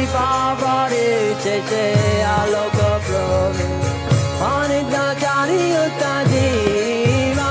Bhavare Cheche Aloka Prabhu Anita Jani Uta Jiva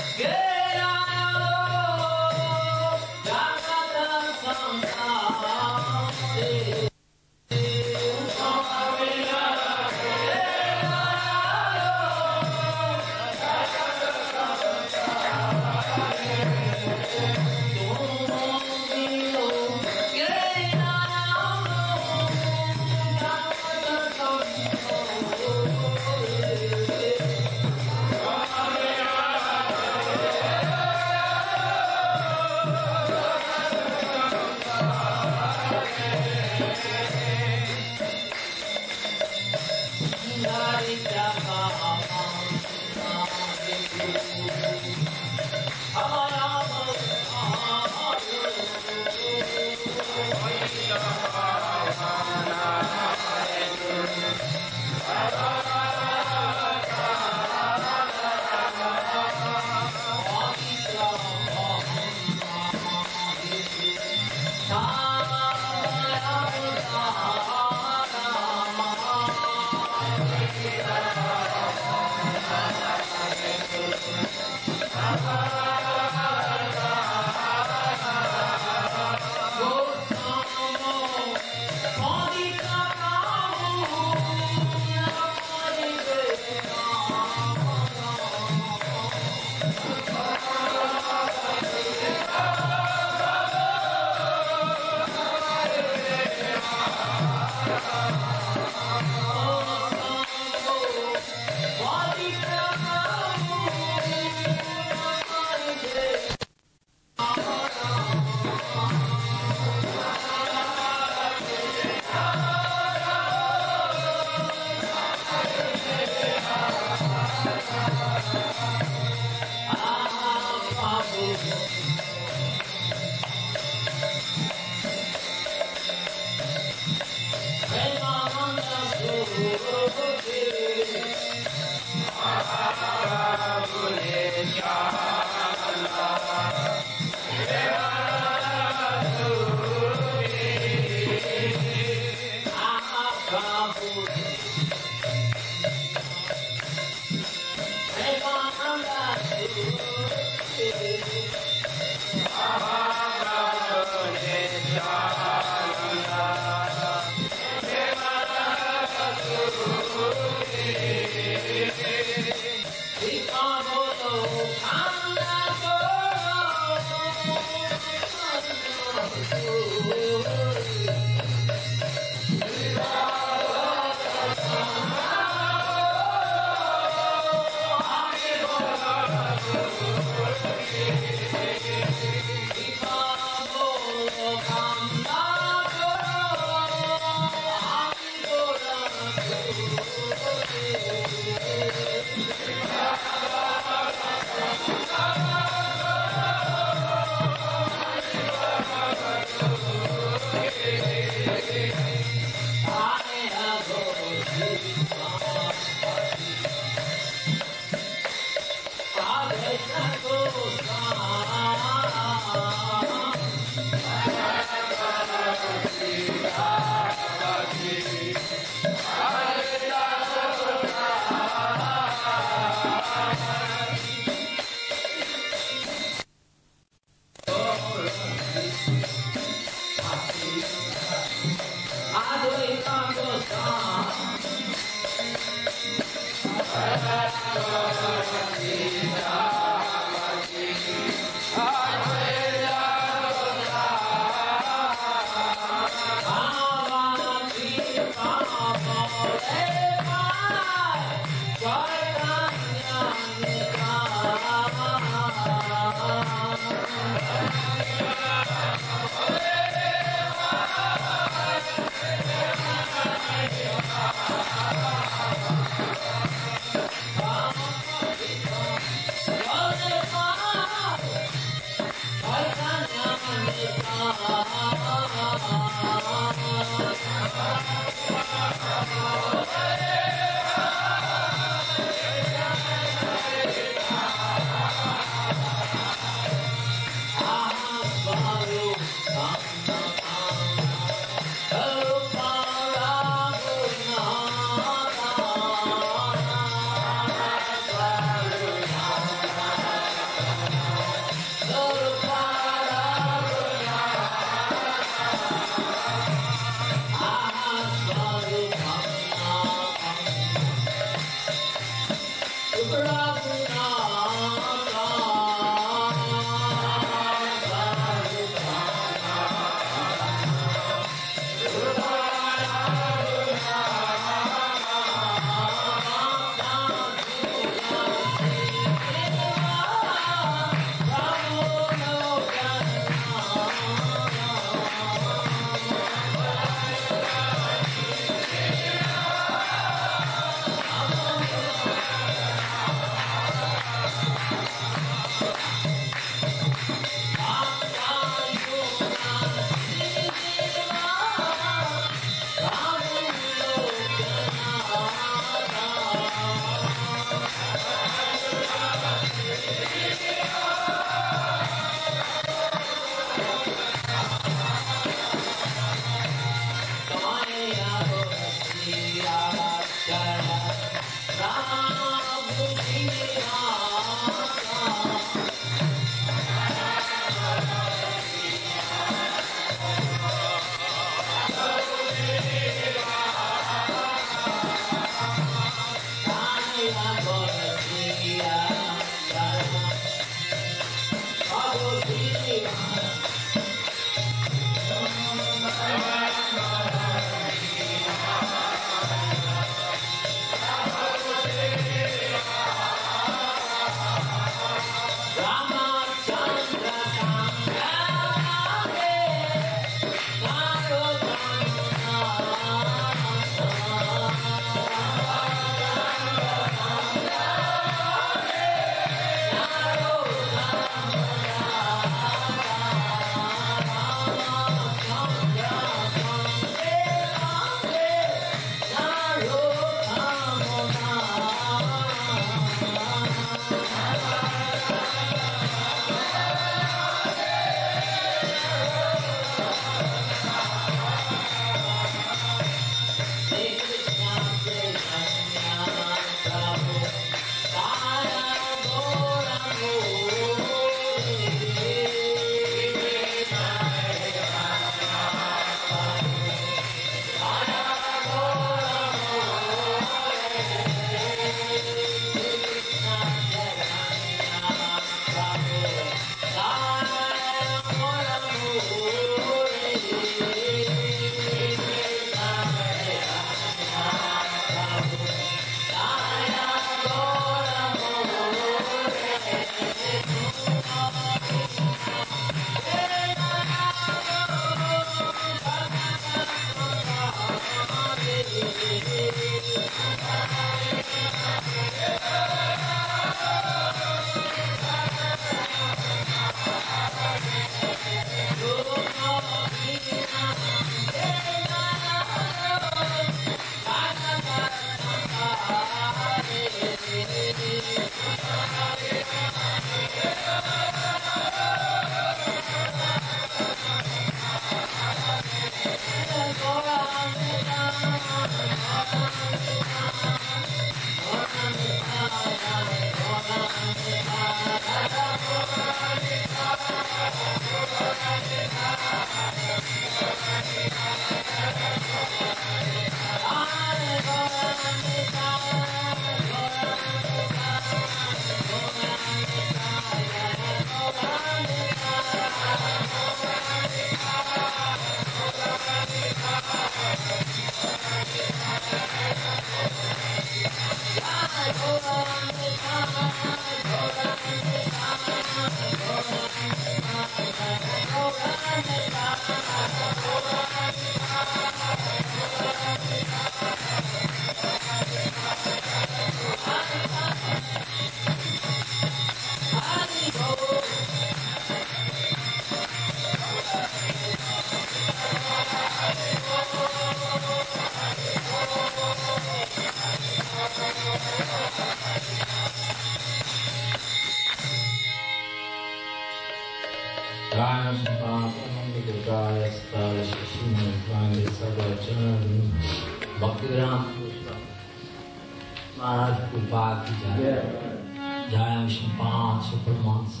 Bhaktivedanta Maharaj Prabhu ki jai. Jai Vishnu Pan Supramansa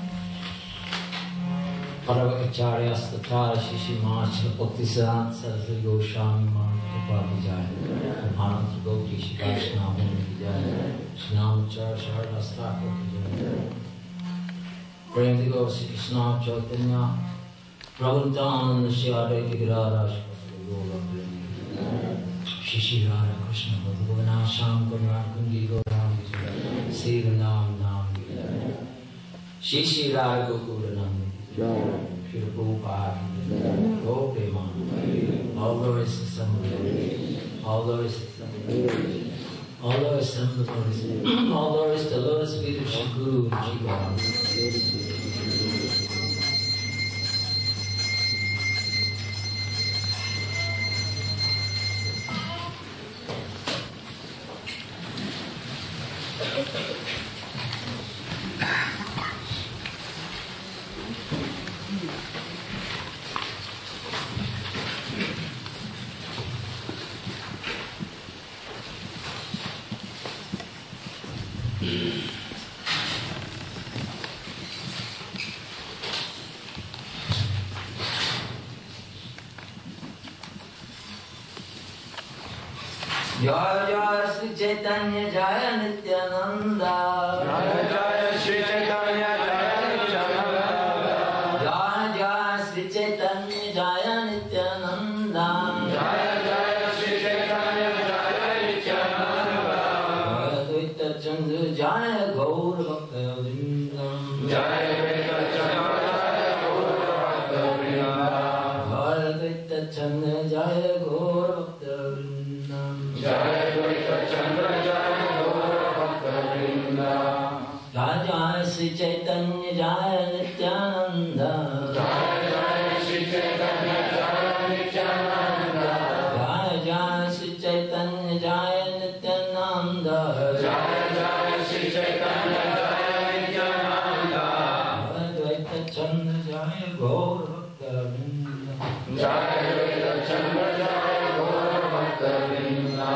Paravacharya Statara Shishi Machra Bhaktivedanta Saraswati Goswami Maharaj Prabhu ki jai. Bharat Gauti Shikashna ki jai. Shnamachar Sharadastra ki jai. Prem Digo Sri Krishna Chaitanya Prabhu Nityananda Shri Advaita Giriraj Shishi Radha Krishna Bhagavana Shankara Kundi Gauranga Sri Nam Nam Shishi Radha Gokura Nam Shri Prabhupada Gopeman all the rest assemblies, all the rest assemblies, all the rest assemblies, all the rest the lotus feet of Shri Guru Jiva. Jaya Jaya Sri Caitanya Jaya Nityananda. Jaya Jaya Sri Caitanya Jaya Nityananda. Jaya Jaya Sri Caitanya Jaya Nityananda. Jaya Jaya Sri Caitanya Jaya Nityananda. Jaya Advaita Chandra Jaya Gaur Bhakta-Vrinda. Jaya Advaita Chandra Jaya Gaur Bhakta-Vrinda. Jaya Advaita Chandra Jaya Gaur Bhakta-Vrinda. Jaya Advaita Chandra Jaya Gaur Bhakta-Vrinda. Jaya Jaya Sri Caitanya Jaya Nityananda. Jaya Jaya Sri Caitanya Jaya Nityananda. Jaya Jaya Sri Caitanya Jaya Nityananda. Jaya Jaya Sri Caitanya Jaya Nityananda. Jaya Advaita Chandra Jaya Gaur Bhakta-Vrinda. Jaya Advaita Chandra Jaya Gaur Bhakta-Vrinda.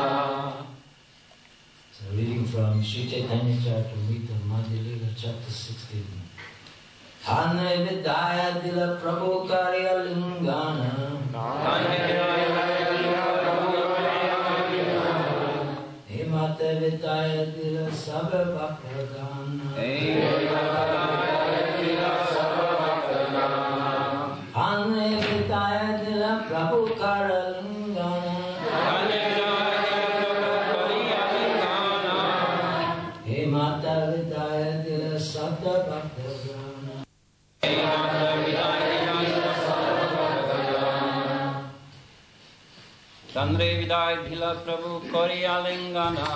So reading from Sri Caitanya Caritamrita Madhya-Lila, chapter 16. Dhanya Vidaya Dila Prabhu Karya Lingana. Dhanya Vidaya Dila Prabhu Karya Lingana. Hemata Vidaya Dila Sabha Bhakta-Gana. Hemata Vidaya Sabha Bhakta-Gana. Dhanya Vidaya Dila Prabhu Karya Lingana. Hemata Vidaya Dila Sabha Bhakta-Gana. Hemata Vidaya Dila Sabha Bhakta-Gana. Chandra Vidaya Dila Prabhu Karya Lingana.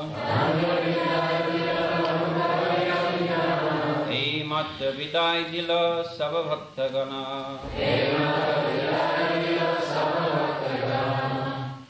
Hemata Vidaya Dila Sabha Bhakta-Gana. Hemata Vidaya Dila Sabha Bhakta-Gana.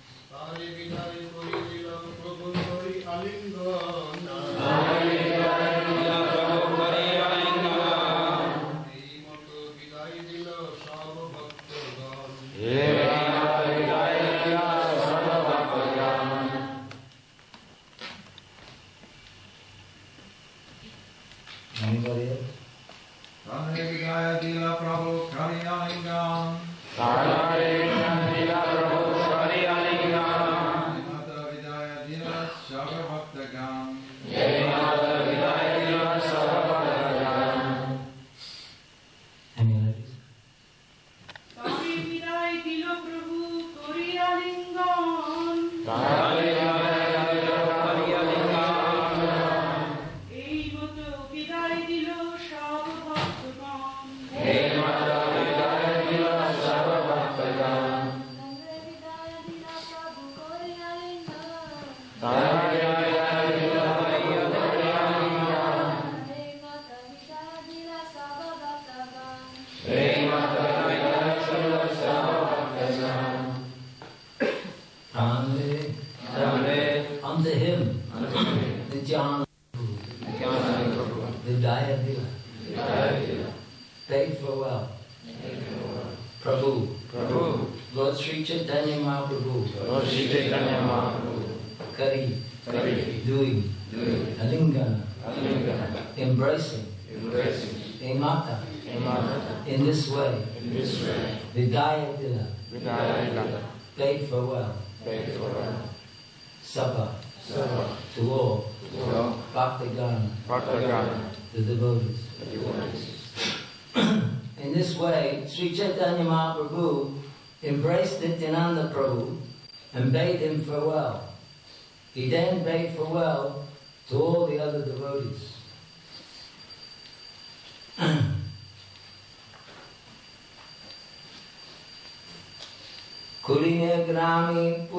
Anybody else? Dhanya Vidaya Dila Prabhu Karya Lingana. Dhanya Dila Prabhu Karya Lingana. Hemata Vidaya Dila Sabha Bhakta-Gana. Hemata Vidaya Dila Sabha Bhakta-Gana. Any ladies? Dhanya Vidaya Dila Prabhu Karya Lingana. Dhanya Vidaya Dila Karya Lingana. Hemata Vidaya Dila Sabha Bhakta-Gana. Dhanya Vidaya Dila Karya Lingana. Hemata Vidaya Dila Sabha Bhakta-Gana. Dhanya unto him, Nityananda Prabhu, Vidaya-Lila, paid farewell. Prabhu, Lord Sri Caitanya Mahaprabhu, Kari, doing, Alingana, embracing, Emata, in this way, Vidaya-Lila, paid farewell. Sabha, to all, Bhaktivedanta, the devotees. In this way, Sri Caitanya Mahaprabhu embraced Nityananda Prabhu and bade him farewell. He then bade farewell to all the other devotees. Kulina Grami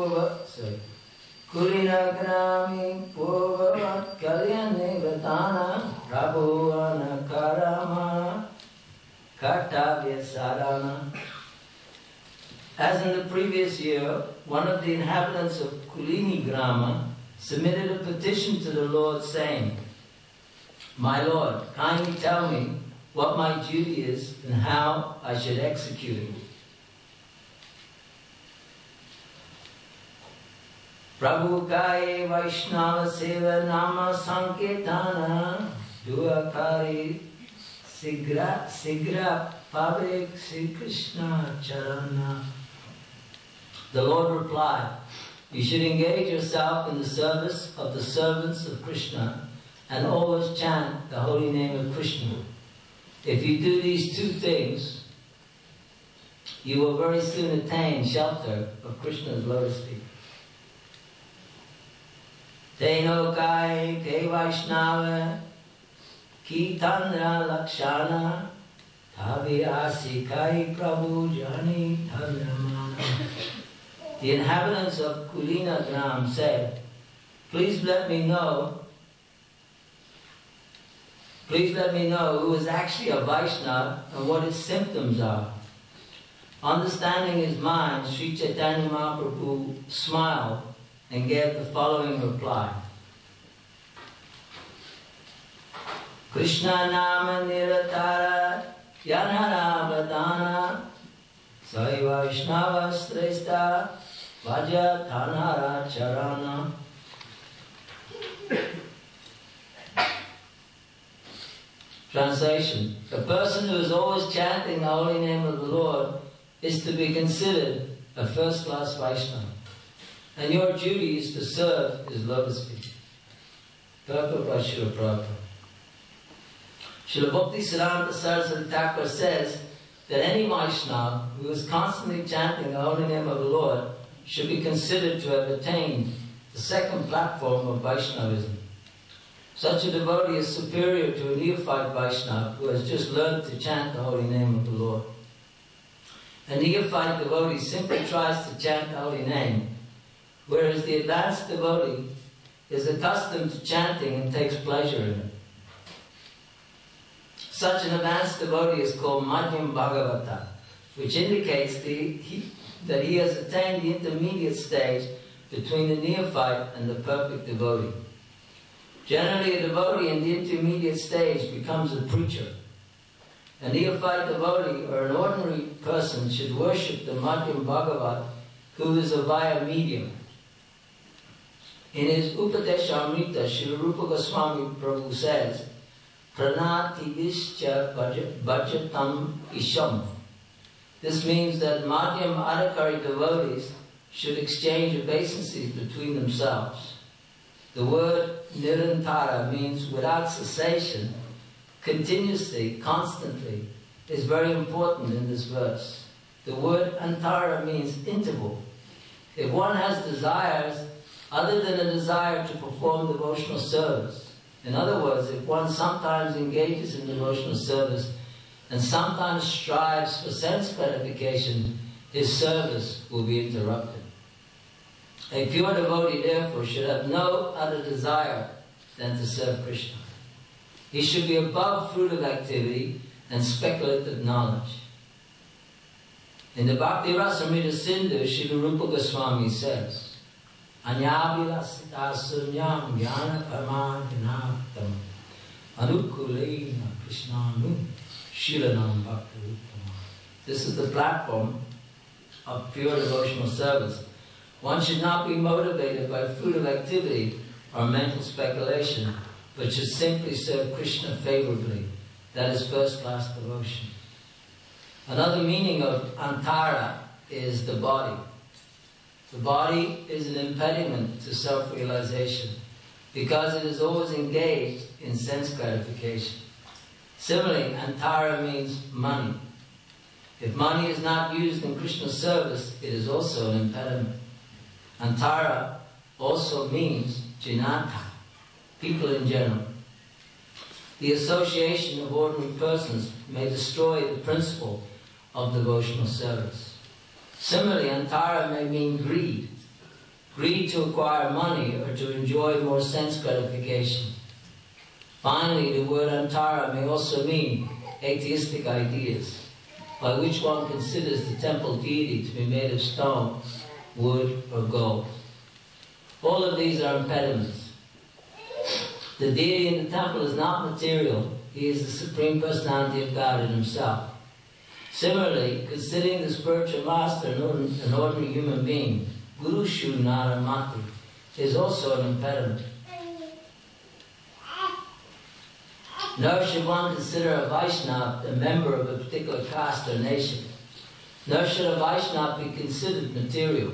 Purva Kalyane Vatana Tribhuvanatha Karama Kartavya Sarana. As in the previous year, one of the inhabitants of Kulini Grama submitted a petition to the Lord saying, "My Lord, kindly tell me what my duty is and how I should execute it." Prabhu Kai Vaisnava Seva Nama Sanketana Duakari Sigra Pavik Sri Krishna Charana. The Lord replied, "You should engage yourself in the service of the servants of Krishna and always chant the holy name of Krishna. If you do these two things, you will very soon attain shelter of Krishna's lotus feet." Teno kai ke Vaishnava ki tandra lakshana tavi asi kai Prabhu jani tandramana. The inhabitants of Kulina Gram said, Please let me know who is actually a Vaishnava and what his symptoms are." Understanding his mind, Sri Caitanya Mahaprabhu smiled and gave the following reply. Krishna nama niratara yanara vadana sai Vaishnava shrestha vaja thanara charana. Translation: the person who is always chanting the holy name of the Lord is to be considered a first-class Vaishnava, and your duty is to serve his lotus feet. Purport by Srila Prabhupada. Srila Bhaktivedanta Saraswati Thakur says that any Vaishnava who is constantly chanting the holy name of the Lord should be considered to have attained the second platform of Vaishnavism. Such a devotee is superior to a neophyte Vaishnava who has just learned to chant the holy name of the Lord. A neophyte devotee simply tries to chant the holy name, whereas the advanced devotee is accustomed to chanting and takes pleasure in it. Such an advanced devotee is called Madhyam Bhagavata, which indicates that he has attained the intermediate stage between the neophyte and the perfect devotee. Generally, a devotee in the intermediate stage becomes a preacher. A neophyte devotee or an ordinary person should worship the Madhyam Bhagavat, who is a via medium. In his Upadeshamrita, Srila Rupa Goswami Prabhu says, Pranativischa bhajatam isham. This means that Madhyam Adhikari devotees should exchange obeisances between themselves. The word nirantara means without cessation, continuously, constantly, is very important in this verse. The word antara means interval. If one has desires other than a desire to perform devotional service, in other words, if one sometimes engages in devotional service and sometimes strives for sense gratification, his service will be interrupted. A pure devotee, therefore, should have no other desire than to serve Krishna. He should be above fruitive activity and speculative knowledge. In the Bhakti Rasamrita Sindhu, Srila Rupa Goswami says, Anyavilasita sunyam jnana paramadhinaktam anukulena krishnanu shilanam bhakti. This is the platform of pure devotional service. One should not be motivated by fruitive activity or mental speculation, but should simply serve Krishna favorably. That is first-class devotion. Another meaning of antara is the body. The body is an impediment to self-realization because it is always engaged in sense gratification. Similarly, antara means money. If money is not used in Krishna's service, it is also an impediment. Antara also means jinata, people in general. The association of ordinary persons may destroy the principle of devotional service. Similarly, antara may mean greed. Greed to acquire money or to enjoy more sense gratification. Finally, the word antara may also mean atheistic ideas, by which one considers the temple deity to be made of stone, wood, or gold. All of these are impediments. The deity in the temple is not material. He is the Supreme Personality of God in himself. Similarly, considering the spiritual master an ordinary human being, Guru Shu Naramati, is also an impediment. Nor should one consider a Vaishnava a member of a particular caste or nation. Nor should a Vaishnava be considered material.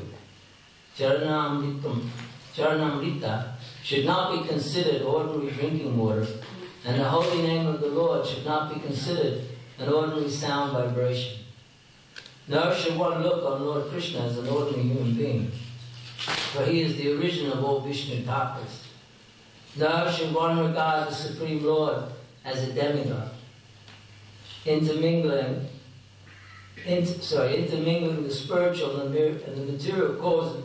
Charanamrita should not be considered ordinary drinking water, and the holy name of the Lord should not be considered an ordinary sound vibration. Nor should one look on Lord Krishna as an ordinary human being, for he is the origin of all Vishnu Tattvas. Nor should one regard the Supreme Lord as a demigod. Intermingling the spiritual and the material causes,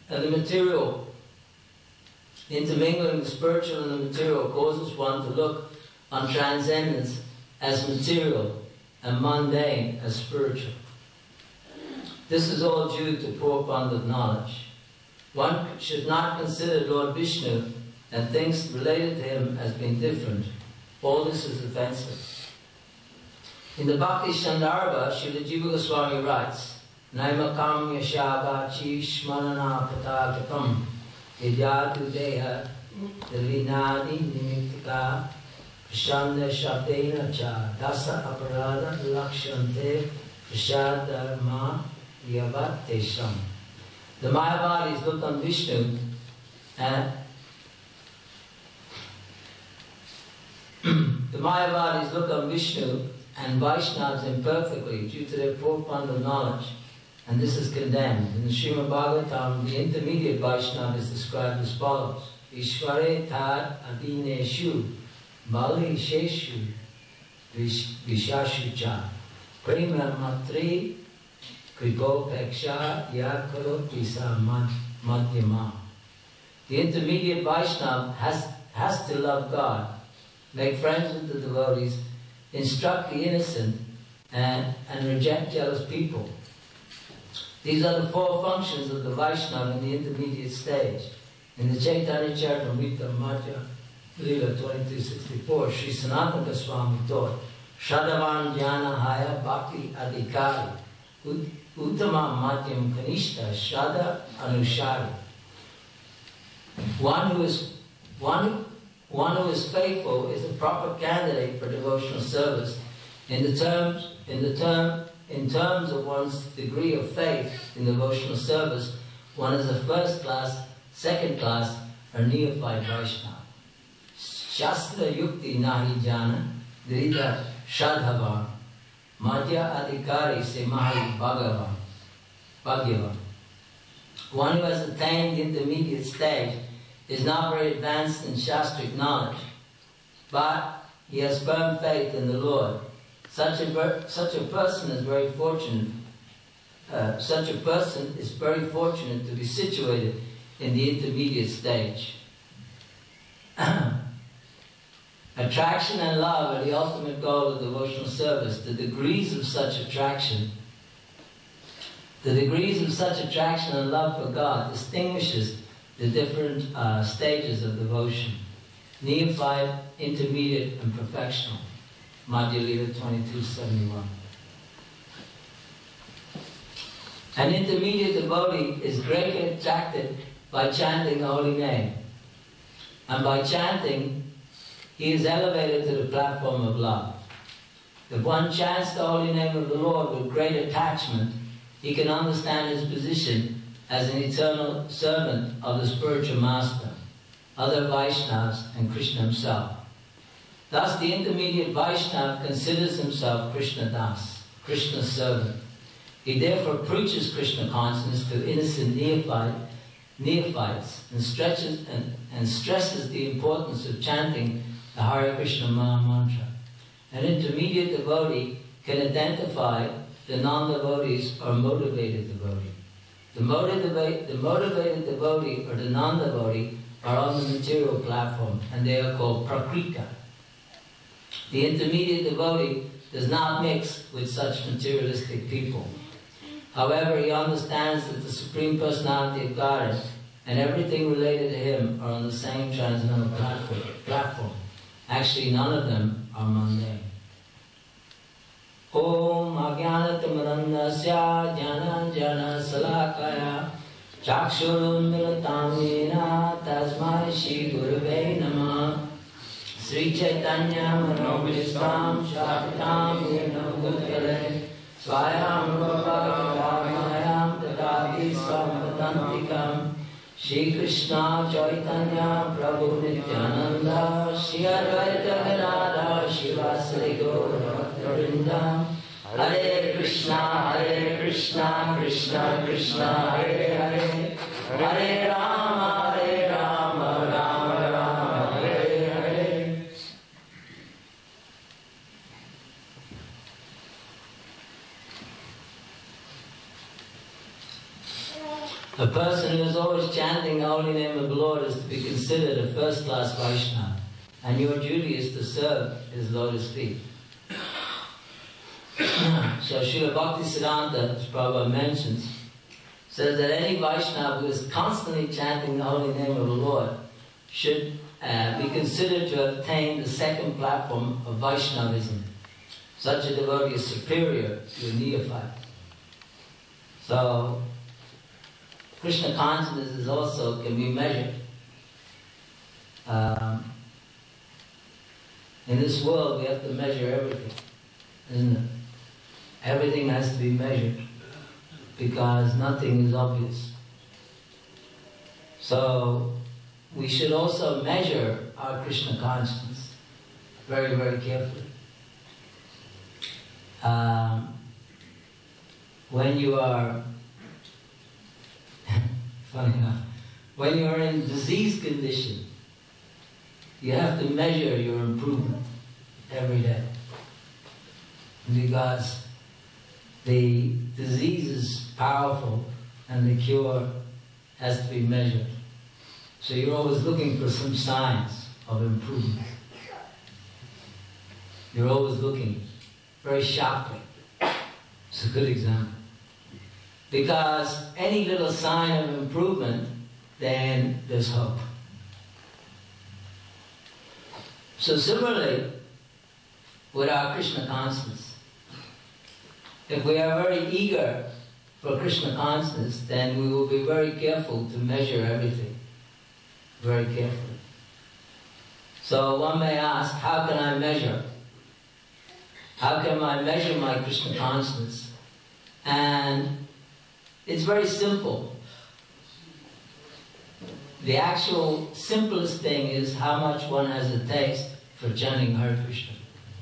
intermingling the spiritual and the material causes one to look on transcendence as material and mundane as spiritual. This is all due to poor fund of knowledge. One should not consider Lord Vishnu and things related to him as being different. All this is offensive. In the Bhakti Shandarbha, Srila Jiva Goswami writes, Naimakam yashabhachi shmanana patagatam idyadu deha devinadi nimittika prashanda shabdena cha dasa aparada lakshante prashadharma yavatesham. The Mayavadis looked on Vishnu and the Mayavadis look on Vishnu and Vaishnavas imperfectly due to their poor fund of knowledge, and this is condemned. In the Srimad Bhagavatam, the intermediate Vaishnava is described as follows: Ishvare tad adineshu bali sheshu vishashu cha prema matri kripo peksha yakaroti sa madhyama. The intermediate Vaishnava has to love God, make friends with the devotees, instruct the innocent, and reject jealous people. These are the four functions of the Vaishnava in the intermediate stage. In the Caitanya Caritamrita Madhya-Lila 2264, Sri Sanatana Goswami taught, Shadavan Jnana Haya Bhakti Adhikari Uttama Madhyam Kanishta Shada Anushari. One who is faithful is a proper candidate for devotional service in terms of one's degree of faith in devotional service. One is a first class, second class, or neophyte Vaishnava. Shastra Yukti Nahi Jana Drita Shadhavan Madhya Adhikari Se Mahi Bhagyavan. One who has attained the intermediate stage is not very advanced in Shastric knowledge, but he has firm faith in the Lord. Such a person is very fortunate. Such a person is very fortunate to be situated in the intermediate stage. Attraction and love are the ultimate goal of devotional service. The degrees of such attraction and love for God distinguishes the different stages of devotion: neophyte, intermediate, and perfectional. Madhya-Lila 2271. An intermediate devotee is greatly attracted by chanting the holy name. And by chanting, he is elevated to the platform of love. If one chants the holy name of the Lord with great attachment, he can understand his position as an eternal servant of the spiritual master, other Vaishnavas, and Krishna himself. Thus, the intermediate Vaishnava considers himself Krishna Das, Krishna's servant. He therefore preaches Krishna consciousness to innocent neophytes and stresses the importance of chanting the Hare Krishna Maha Mantra. An intermediate devotee can identify the non-devotees or motivated devotee. The motivated devotee or the non-devotee are on the material platform, and they are called prakrita. The intermediate devotee does not mix with such materialistic people. However, he understands that the Supreme Personality of Godhead and everything related to him are on the same transcendental platform. Actually, none of them are mundane. Om Ajnanatamarandasya Jnananjana Salakaya Chakshurunmilitam Yena Tasmai Shri Gurave Namah Sri Caitanya Manobhistam Shakitam Yena Bhutale Swayam Bhagavamayam Tadati Svampatantikam Shri Krishna Caitanya Prabhu Nityananda Shri Advaita Gadadhar Shivasari Gaura Hare Krishna, Krishna Krishna, Hare Hare, Hare Rama, Rama Rama, Hare Hare. A person who is always chanting the holy name of the Lord is to be considered a first-class Vaishnava, and your duty is to serve his lotus feet. So Srila Bhaktivedanta Prabhu mentions, says that any Vaishnava who is constantly chanting the holy name of the Lord should be considered to have attained the second platform of Vaishnavism. Such a devotee is superior to a neophyte. So Krishna consciousness is also can be measured. In this world we have to measure everything, isn't it? Everything has to be measured because nothing is obvious. So we should also measure our Krishna consciousness very, very carefully. When you are, funny enough, when you are in disease condition, you have to measure your improvement every day. Because the disease is powerful and the cure has to be measured. So you're always looking for some signs of improvement. You're always looking very sharply. It's a good example. Because any little sign of improvement, then there's hope. So similarly, with our Krishna consciousness, if we are very eager for Krishna consciousness, then we will be very careful to measure everything, very carefully. So one may ask, how can I measure? How can I measure my Krishna consciousness? And it's very simple. The actual simplest thing is how much one has a taste for chanting Hare Krishna.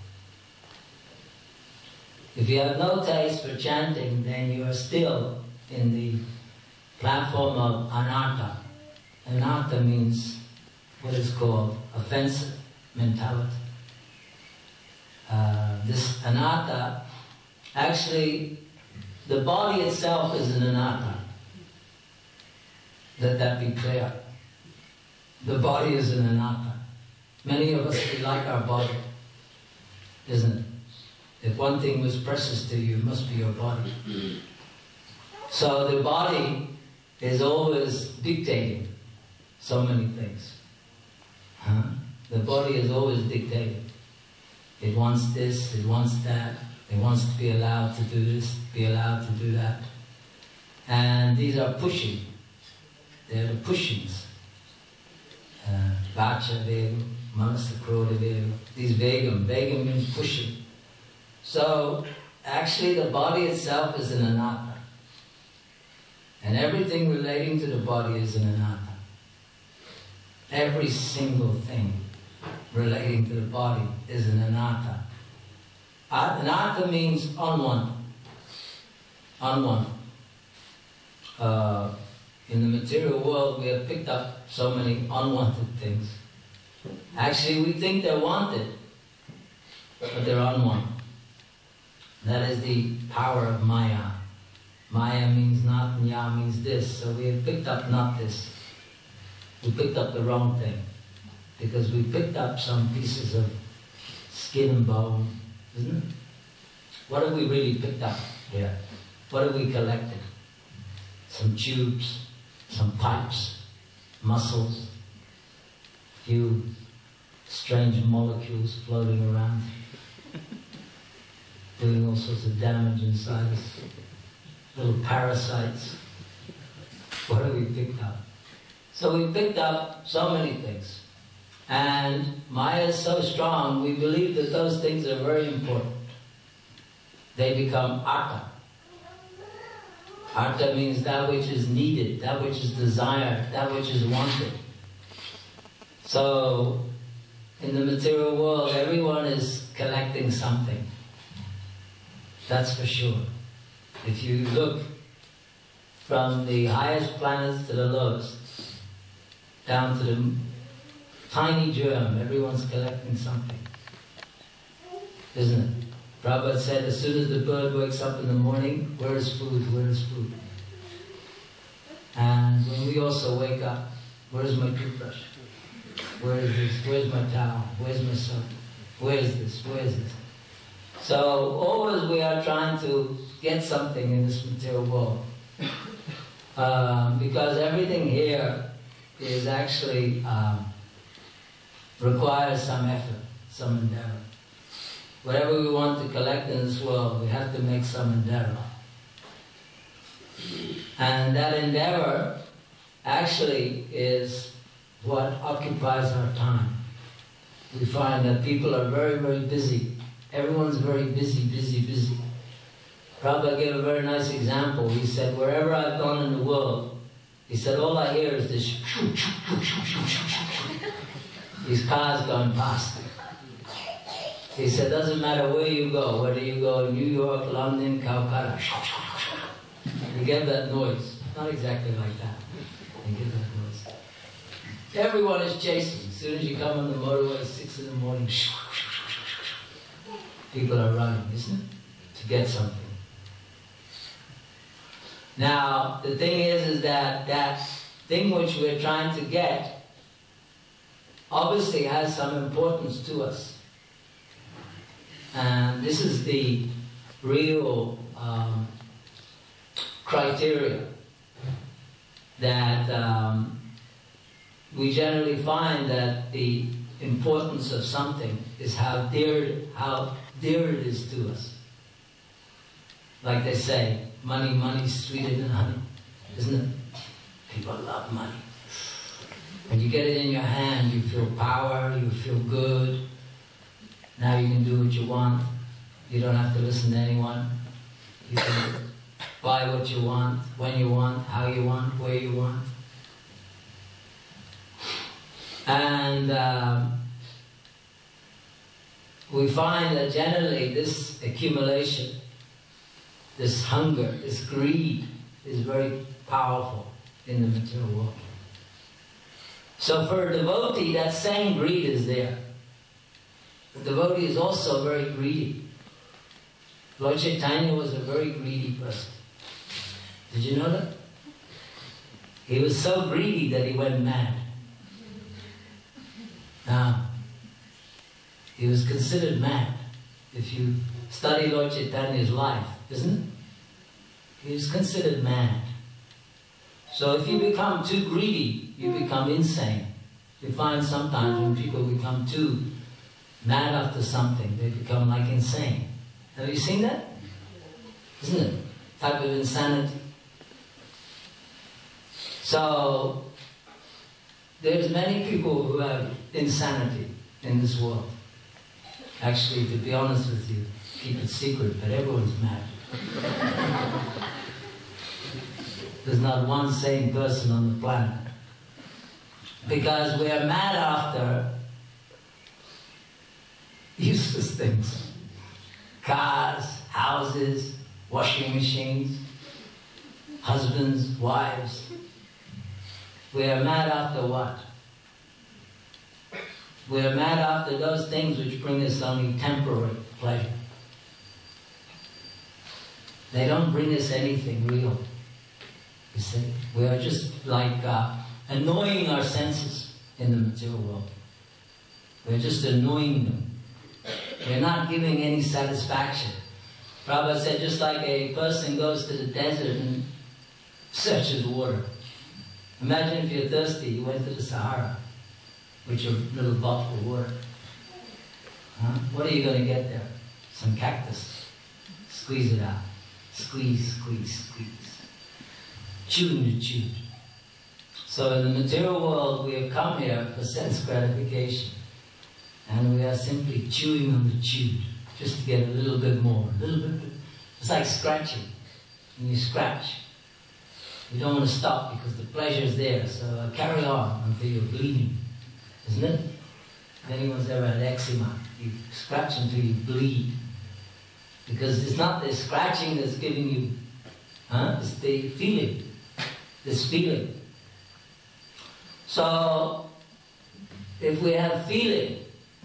If you have no taste for chanting, then you are still in the platform of anatta. Anatta means what is called offensive mentality. This anatta, actually, the body itself is an anatta. Let that be clear. The body is an anatta. Many of us, we like our body, isn't it? If one thing was precious to you, it must be your body. So the body is always dictating. so many things. Huh? The body is always dictating. It wants this, it wants that, it wants to be allowed to do this, be allowed to do that. And these are pushing. They're the pushings. Vacha vegam, manasa krodha vegam. These vegam means pushing. So, actually the body itself is an anatta. And everything relating to the body is an anatta. Every single thing relating to the body is an anatta. Anatta means unwanted. Unwanted. In the material world, we have picked up so many unwanted things. Actually, we think they're wanted, but they're unwanted. That is the power of Maya. Maya means not, and Ya means this. So we have picked up not this. We picked up the wrong thing. Because we picked up some pieces of skin and bone, isn't it? What have we really picked up here? What have we collected? Some tubes, some pipes, muscles, a few strange molecules floating around, doing all sorts of damage inside us, little parasites. What have we picked up? So we picked up so many things. And Maya is so strong, we believe that those things are very important. They become artha. Artha means that which is needed, that which is desired, that which is wanted. So, in the material world, everyone is collecting something. That's for sure. If you look from the highest planets to the lowest, down to the tiny germ, everyone's collecting something. Isn't it? Prabhupada said, as soon as the bird wakes up in the morning, where is food? Where is food? And when we also wake up, where's my toothbrush? Where is this? Where's my towel? Where's my soap? Where is this? Where is this? So always we are trying to get something in this material world. Because everything here is actually requires some effort, some endeavor. Whatever we want to collect in this world, we have to make some endeavor. And that endeavor actually is what occupies our time. We find that people are very, very busy. Everyone's very busy, busy, busy. Prabhupada gave a very nice example. He said, wherever I've gone in the world, he said, all I hear is this shoo, shoo, shoo, shoo, shoo, shoo, shoo. These cars going past. He said, doesn't matter where you go, whether you go New York, London, Calcutta, you get that noise. Not exactly like that. You get that noise. Everyone is chasing. As soon as you come on the motorway, 6 in the morning, people are running, isn't it? To get something. Now, the thing is that that thing which we're trying to get obviously has some importance to us. And this is the real criteria that we generally find that the importance of something is how dear it is to us. Like they say, money, money's sweeter than honey, isn't it? People love money. When you get it in your hand, you feel power, you feel good. Now you can do what you want. You don't have to listen to anyone. You can buy what you want, when you want, how you want, where you want. And we find that generally this accumulation, this hunger, this greed is very powerful in the material world. So for a devotee, that same greed is there. The devotee is also very greedy. Lord Chaitanya was a very greedy person. Did you know that? He was so greedy that he went mad. Now, he was considered mad. If you study Lord Chaitanya's life, isn't it? He was considered mad. So if you become too greedy, you become insane. You find sometimes when people become too mad after something, they become like insane. Have you seen that? Isn't it? Type of insanity. So, there's many people who have insanity in this world. Actually, to be honest with you, keep it secret, but everyone's mad. There's not one sane person on the planet. Because we are mad after useless things. Cars, houses, washing machines, husbands, wives. We are mad after what? We are mad after those things which bring us only temporary pleasure. They don't bring us anything real. You see, we are just like annoying our senses in the material world. We're just annoying them. We're not giving any satisfaction. Prabhupada said, just like a person goes to the desert and searches water. Imagine if you're thirsty, you went to the Sahara with your little bottle of water. What are you going to get there? Some cactus. Squeeze it out. Squeeze, squeeze, squeeze. Chew to chew. So in the material world, we have come here for sense gratification. And we are simply chewing on the chewed, just to get a little bit more, a little bit. It's like scratching. When you scratch, you don't want to stop because the pleasure is there. So carry on until you're bleeding, isn't it? If anyone's ever had eczema, you scratch until you bleed. Because it's not the scratching that's giving you, it's the feeling, this feeling. So, if we have feeling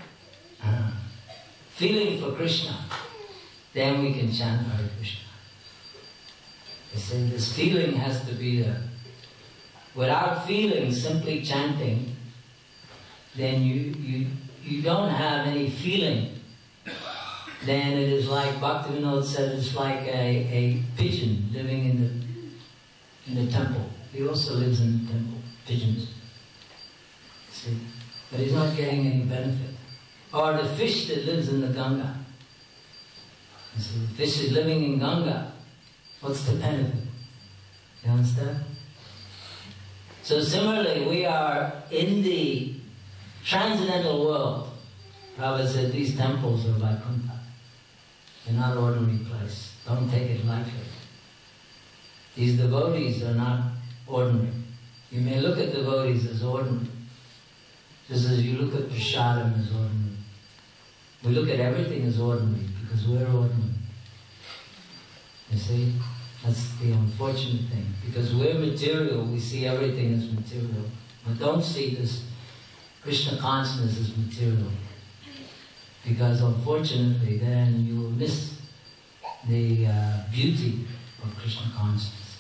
for Krishna, then we can chant Hare Krishna. You see, this feeling has to be there. Without feeling, simply chanting, then you don't have any feeling. Then it is like Bhaktivinoda said, it's like a pigeon living in the temple. He also lives in the temple, pigeons. See? But he's not getting any benefit. Or the fish that lives in the Ganga. You see, the fish is living in Ganga. What's the benefit? You understand? So similarly, we are in the transcendental world. Prabhupada said these temples are Vaikuntha. They're not ordinary place. Don't take it lightly. These devotees are not ordinary. You may look at devotees as ordinary, just as you look at prasadam as ordinary. We look at everything as ordinary because we're ordinary. You see? That's the unfortunate thing. Because we're material, we see everything as material. But don't see this Krishna consciousness as material. Because unfortunately then you will miss the beauty of Krishna consciousness.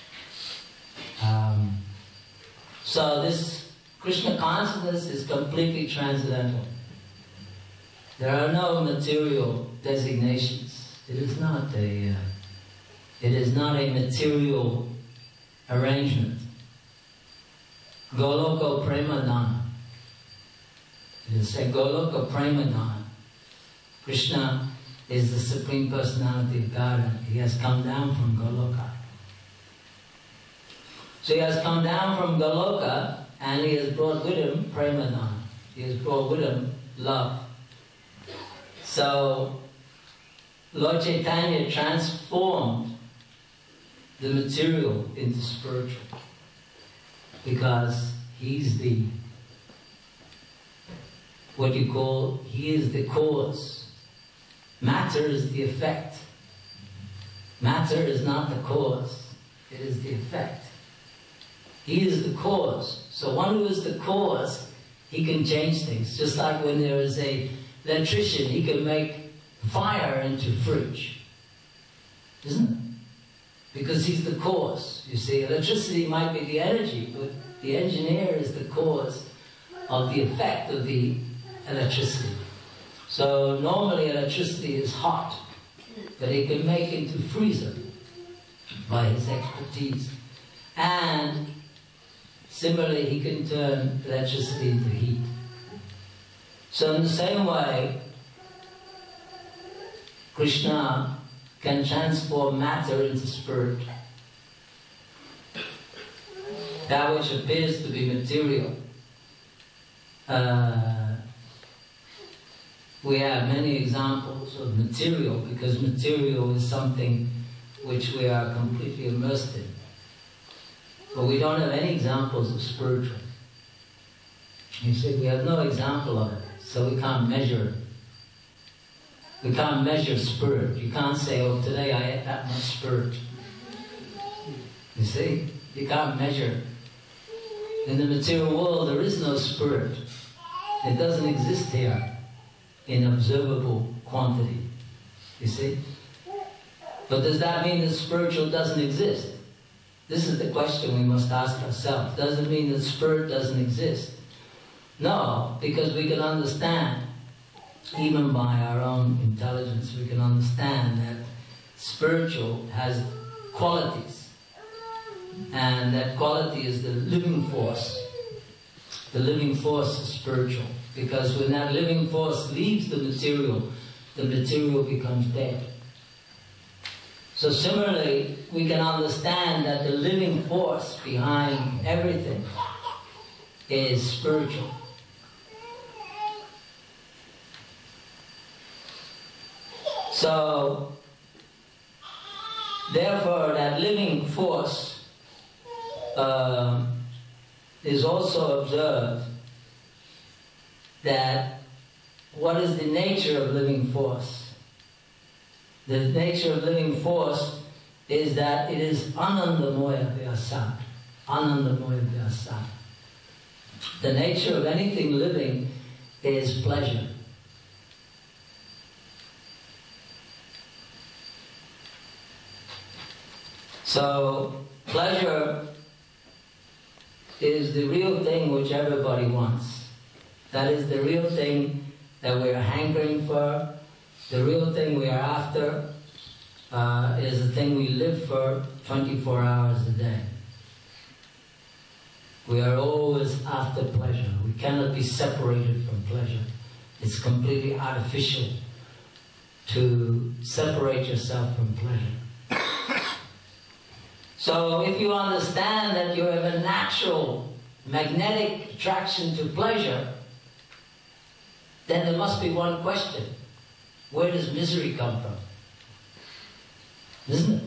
So this Krishna consciousness is completely transcendental. There are no material designations. It is not a material arrangement. Goloka Premadana. It is said Goloka Premadana. Krishna is the Supreme Personality of God. He has come down from Goloka. So he has come down from Goloka and he has brought with him Premadana. He has brought with him love. So Lord Chaitanya transformed the material into spiritual because he's the, what you call, he is the cause. Matter is the effect. Matter is not the cause, it is the effect. He is the cause. So one who is the cause, he can change things. Just like when there is an electrician, he can make fire into fridge. Isn't it? Because he's the cause. You see, electricity might be the energy, but the engineer is the cause of the effect of the electricity. So normally electricity is hot, but he can make into freezer by his expertise. And Similarly, he can turn electricity into heat. So in the same way, Krishna can transform matter into spirit. That which appears to be material. We have many examples of material, because material is something which we are completely immersed in. But we don't have any examples of spiritual. You see, we have no example of it, so we can't measure it. We can't measure spirit. You can't say, oh, today I ate that much spirit. You see, you can't measure. In the material world, there is no spirit. It doesn't exist here in observable quantity. You see? But does that mean that spiritual doesn't exist? This is the question we must ask ourselves. Does it mean that spirit doesn't exist? No, because we can understand, even by our own intelligence, we can understand that spiritual has qualities. And that quality is the living force. The living force is spiritual. Because when that living force leaves the material becomes dead. So similarly, we can understand that the living force behind everything is spiritual. So, therefore, that living force is also observed that what is the nature of living force? The nature of living force is that it is anandamoya vyasat. Anandamoya vyasat. The nature of anything living is pleasure. So, pleasure is the real thing which everybody wants. That is the real thing that we are hankering for. The real thing we are after is the thing we live for 24 hours a day. We are always after pleasure. We cannot be separated from pleasure. It's completely artificial to separate yourself from pleasure. So if you understand that you have a natural magnetic attraction to pleasure, then there must be one question. Where does misery come from? Isn't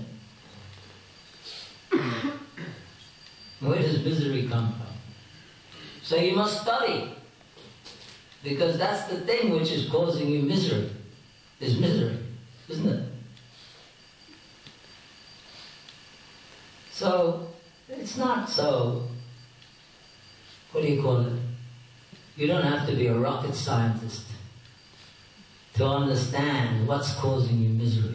it? Where does misery come from? So you must study. Because that's the thing which is causing you misery. Is misery. Isn't it? So, it's not so, what do you call it? You don't have to be a rocket scientist to understand what's causing you misery.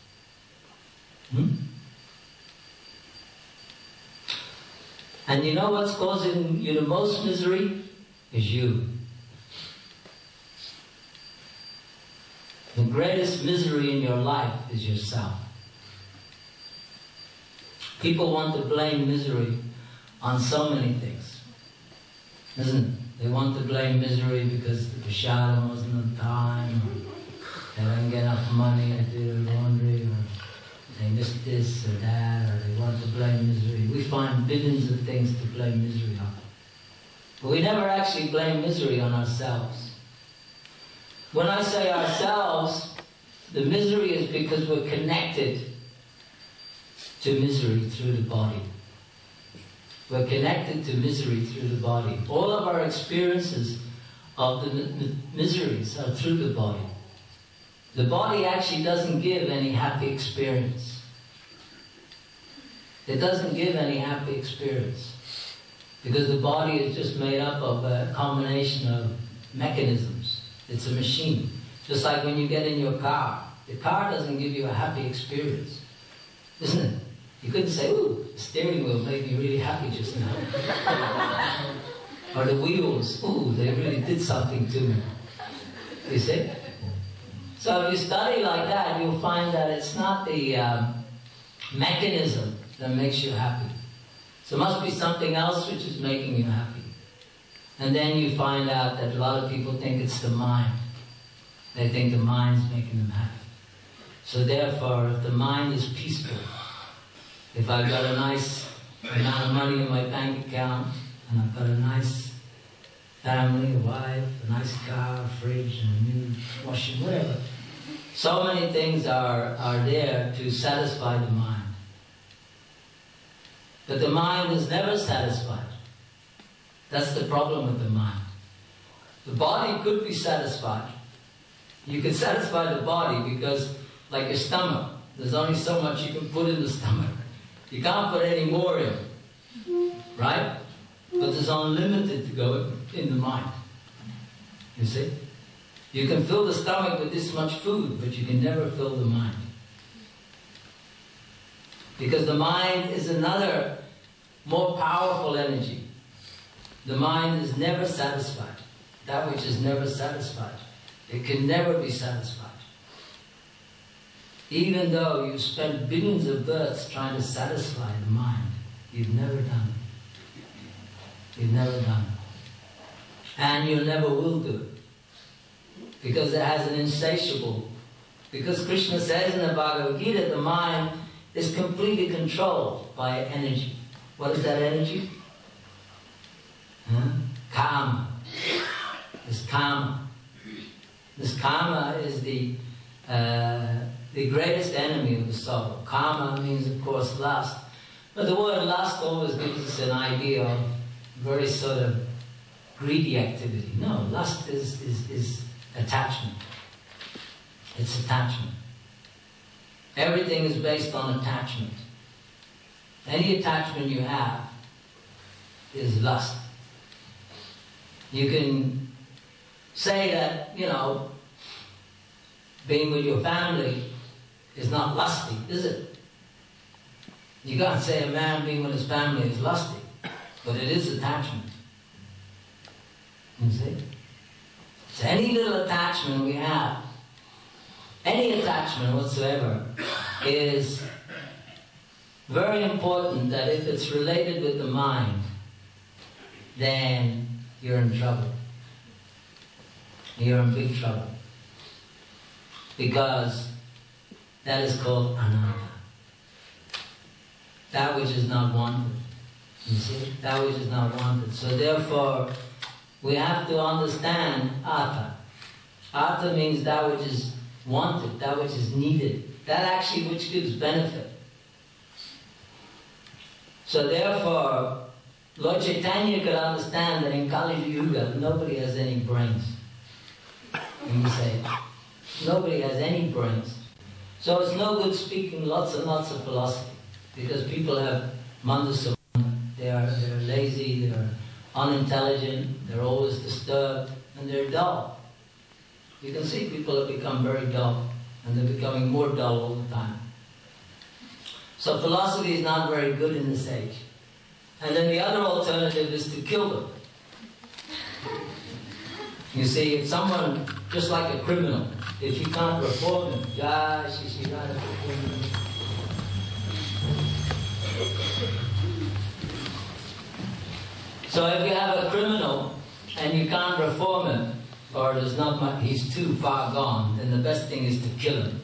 And you know what's causing you the most misery? Is you. The greatest misery in your life is yourself. People want to blame misery on so many things, isn't it? They want to blame misery because the prashadam wasn't on time, or they didn't get enough money to do their laundry, or they missed this or that, or they want to blame misery. We find billions of things to blame misery on. But we never actually blame misery on ourselves. When I say ourselves, the misery is because we're connected to misery through the body. We're connected to misery through the body. All of our experiences of the miseries are through the body. The body actually doesn't give any happy experience. It doesn't give any happy experience. Because the body is just made up of a combination of mechanisms. It's a machine. Just like when you get in your car. The car doesn't give you a happy experience. Isn't it? You couldn't say, ooh, the steering wheel made me really happy just now. Or the wheels, ooh, they really did something to me. You see? So if you study like that, you'll find that it's not the mechanism that makes you happy. So it must be something else which is making you happy. And then you find out that a lot of people think it's the mind. They think the mind's making them happy. So therefore, if the mind is peaceful, if I've got a nice amount of money in my bank account, and I've got a nice family, a wife, a nice car, a fridge, and a new washing, whatever. So many things are there to satisfy the mind. But the mind is never satisfied. That's the problem with the mind. The body could be satisfied. You can satisfy the body because, like your stomach, there's only so much you can put in the stomach. You can't put any more in, right? But there's unlimited to go in the mind. You see? You can fill the stomach with this much food, but you can never fill the mind. Because the mind is another more powerful energy. The mind is never satisfied. That which is never satisfied. It can never be satisfied. Even though you've spent billions of births trying to satisfy the mind, you've never done it. You've never done it. And you never will do it. Because it has an insatiable... Because Krishna says in the Bhagavad Gita, the mind is completely controlled by energy. What is that energy? Kama. This kama. This kama is the greatest enemy of the soul. Kama means, of course, lust. But the word lust always gives us an idea of very sort of greedy activity. No, lust is attachment. It's attachment. Everything is based on attachment. Any attachment you have is lust. You can say that, being with your family is not lusty, is it? You can't say a man being with his family is lusty, but it is attachment. You see? So any little attachment we have, any attachment whatsoever, is very important that if it's related with the mind, then you're in trouble. You're in big trouble. Because that is called anatta. That which is not wanted. You see? That which is not wanted. So therefore, we have to understand atta. Atta means that which is wanted, that which is needed. That actually which gives benefit. So therefore, Lord Chaitanya could understand that in Kali Yuga, nobody has any brains. And you say, nobody has any brains. So it's no good speaking lots and lots of philosophy, because people have mandasavana. They're lazy, they're unintelligent, they're always disturbed, and they're dull. You can see people have become very dull, and they're becoming more dull all the time. So philosophy is not very good in this age. And then the other alternative is to kill them. You see, if someone, just like a criminal, if you can't reform him, so if you have a criminal and you can't reform him, or there's not much, he's too far gone, then the best thing is to kill him.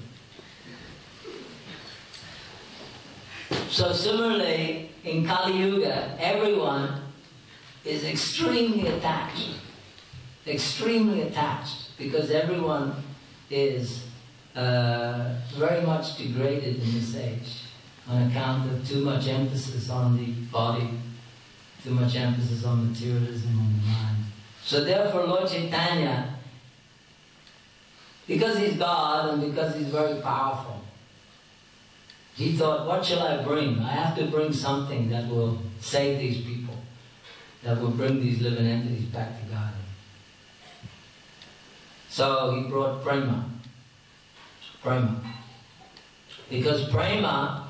So similarly, in Kali Yuga, everyone is extremely attached. Extremely attached, because everyone is very much degraded in this age on account of too much emphasis on the body, too much emphasis on materialism, on the mind. So therefore Lord Chaitanya, because he's God and because he's very powerful, he thought, what shall I bring? I have to bring something that will save these people, that will bring these living entities back to God. So he brought prema. Prema. Because prema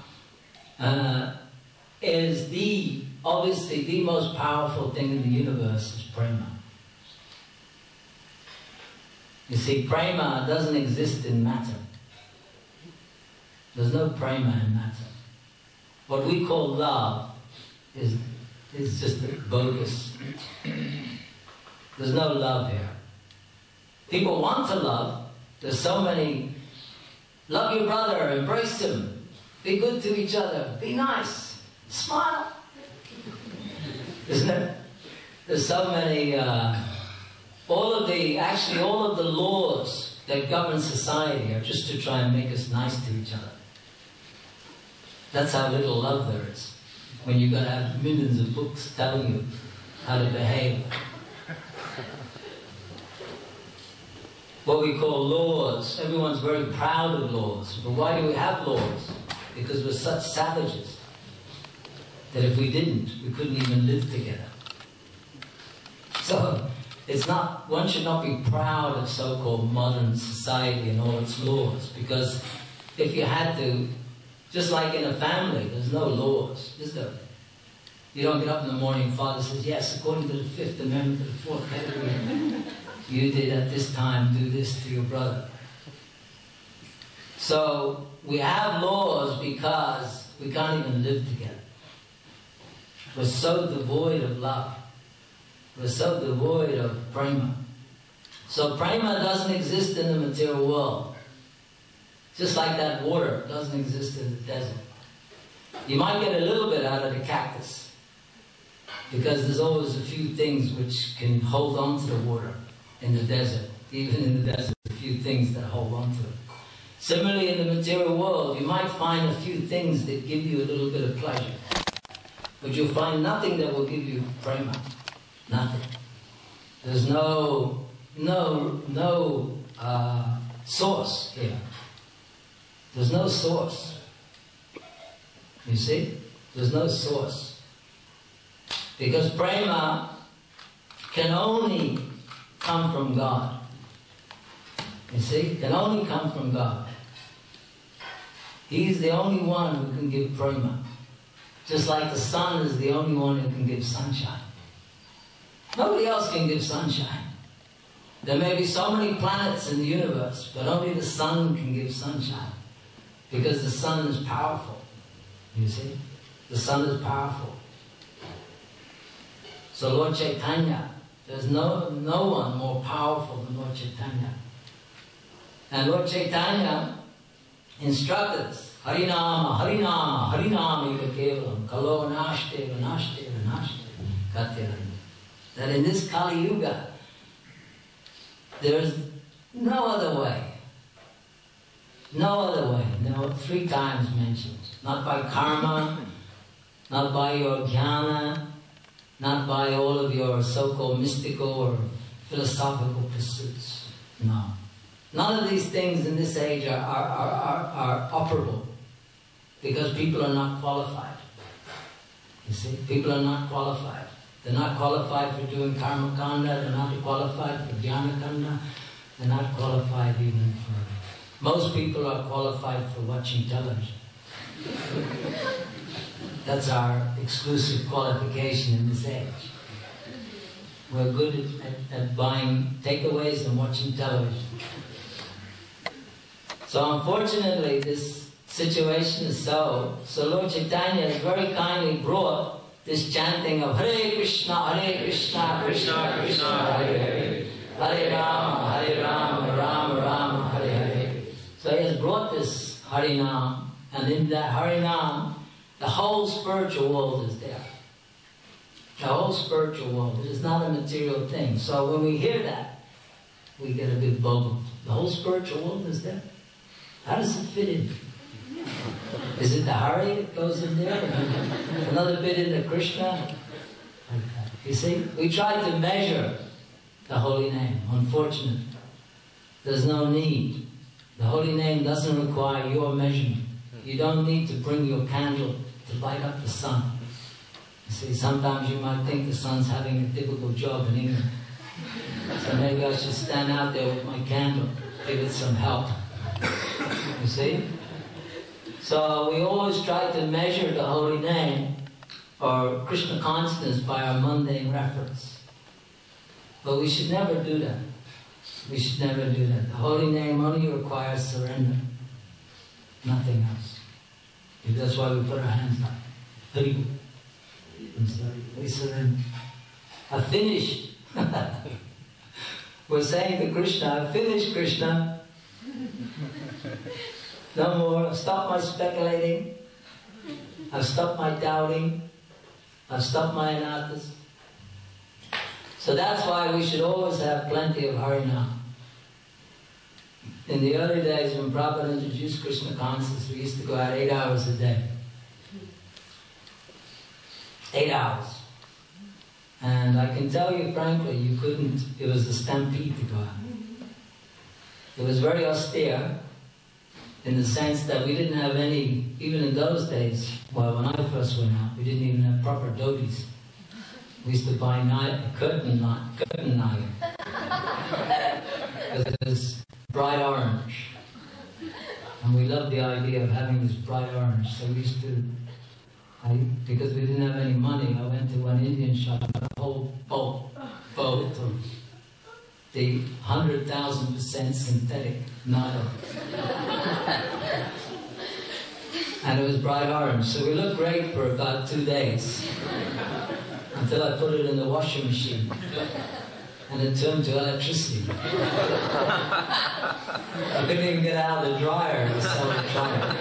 is obviously the most powerful thing in the universe is prema. You see, prema doesn't exist in matter. There's no prema in matter. What we call love is just bogus. There's no love here. People want to love. There's so many. Love your brother, embrace him, be good to each other, be nice, smile. Isn't it? There's so many, all of the laws that govern society are just to try and make us nice to each other. That's how little love there is. When you've got to have millions of books telling you how to behave. What we call laws, everyone's very proud of laws. But why do we have laws? Because we're such savages that if we didn't, we couldn't even live together. So, one should not be proud of so-called modern society and all its laws, because if you had to, just like in a family, there's no laws, is there? You don't get up in the morning, Father says, yes, according to the 5th Amendment to the 4th category, you did at this time do this to your brother. So, we have laws because we can't even live together. We're so devoid of love. We're so devoid of prema. So prema doesn't exist in the material world. Just like that water doesn't exist in the desert. You might get a little bit out of the cactus, because there's always a few things which can hold on to the water in the desert. Even in the desert, a few things that hold on to it. Similarly, in the material world, you might find a few things that give you a little bit of pleasure. But you'll find nothing that will give you prema. Nothing. There's no source here. There's no source. You see? There's no source. Because prema can only come from God. You see? Can only come from God. He's the only one who can give prema. Just like the sun is the only one who can give sunshine. Nobody else can give sunshine. There may be so many planets in the universe, but only the sun can give sunshine. Because the sun is powerful. You see? The sun is powerful. So Lord Chaitanya, there's no one more powerful than Lord Chaitanya. And Lord Chaitanya instructed us, Harinama, Harinama, Harinama eva kevalam, kalo nashte, vanashte, vanashte, katyaram. That in this Kali Yuga, there is no other way. No other way. No, 3 times mentioned. Not by karma, not by your jnana, not by all of your so-called mystical or philosophical pursuits. No. None of these things in this age are operable, because people are not qualified. You see, people are not qualified. They're not qualified for doing karma kanda, they're not qualified for jnana kanda, they're not qualified even for... Most people are qualified for watching television. That's our exclusive qualification in this age. We're good at buying takeaways and watching television. So unfortunately this situation is so Lord Chaitanya has very kindly brought this chanting of Hare Krishna, Krishna Krishna, Hare Hare, Hare Rama, Rama Rama, Hare Hare. So he has brought this Harinam, and in that Harinam, the whole spiritual world is there. The whole spiritual world. It is not a material thing. So when we hear that, we get a bit boggled. The whole spiritual world is there. How does it fit in? Is it the Hari that goes in there? Another bit into Krishna? You see, we try to measure the holy name. Unfortunately, there's no need. The holy name doesn't require your measurement. You don't need to bring your candle to light up the sun. You see, sometimes you might think the sun's having a difficult job in England. So maybe I should stand out there with my candle, give it some help. You see? So we always try to measure the holy name or Krishna consciousness by our mundane reference. But we should never do that. We should never do that. The holy name only requires surrender. Nothing else. That's why we put our hands up. Haribu. We said, I finished. We're saying to Krishna, I finished, Krishna. No more. I've stopped my speculating. I've stopped my doubting. I've stopped my anarthas. So that's why we should always have plenty of Harinam. In the early days when Prabhupada introduced Krishna consciousness, we used to go out 8 hours a day. 8 hours. And I can tell you frankly, you couldn't, it was a stampede to go out. It was very austere in the sense that we didn't have any, even in those days, well, when I first went out, we didn't even have proper dhotis. We used to buy curtain iron. Because it was bright orange. And we loved the idea of having this bright orange. So we used to, because we didn't have any money, I went to one Indian shop and got a whole boat of the 100,000% synthetic nylon. And it was bright orange. So we looked great for about 2 days. Until I put it in the washing machine. And it turned to electricity. I couldn't even get out of the dryer. It was so electronic.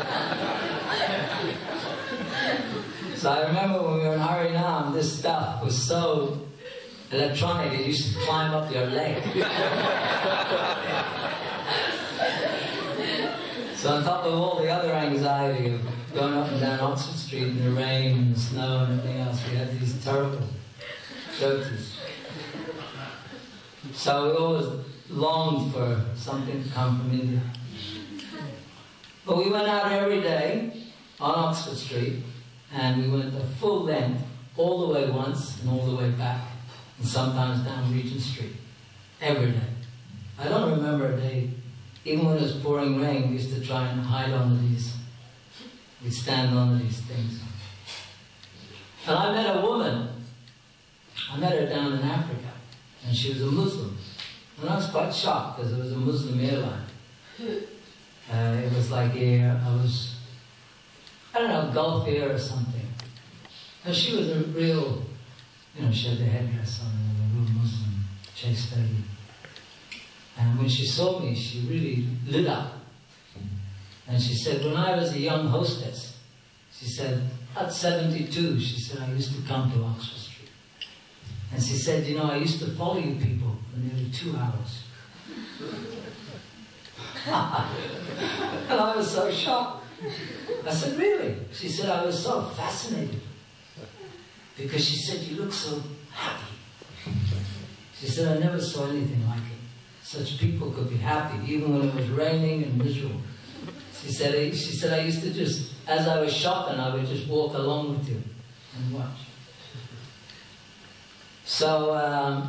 So I remember when we were in Harinam, this stuff was so electronic, it used to climb up your leg. So on top of all the other anxiety of going up and down Oxford Street in the rain and the snow and everything else, we had these terrible dhotis. So we always longed for something to come from India. But we went out every day on Oxford Street, and we went a full length, all the way once and all the way back, and sometimes down Regent Street, every day. I don't remember a day, even when it was pouring rain, we used to try and hide under these, we'd stand under these things. And I met a woman, I met her down in Africa, and she was a Muslim. And I was quite shocked, because it was a Muslim airline. It was like I don't know, Gulf Air or something. And she was a real, she had the headdress on, a real Muslim, chaste lady. And when she saw me, she really lit up. And she said, when I was a young hostess, she said, at 72, she said, I used to come to Oxford Street. And she said, I used to follow you people for nearly 2 hours. And I was so shocked. I said, really? She said, I was so fascinated. Because she said, you look so happy. She said, I never saw anything like it. Such people could be happy, even when it was raining and miserable. She said, I used to just, as I was shopping, I would just walk along with you and watch. So,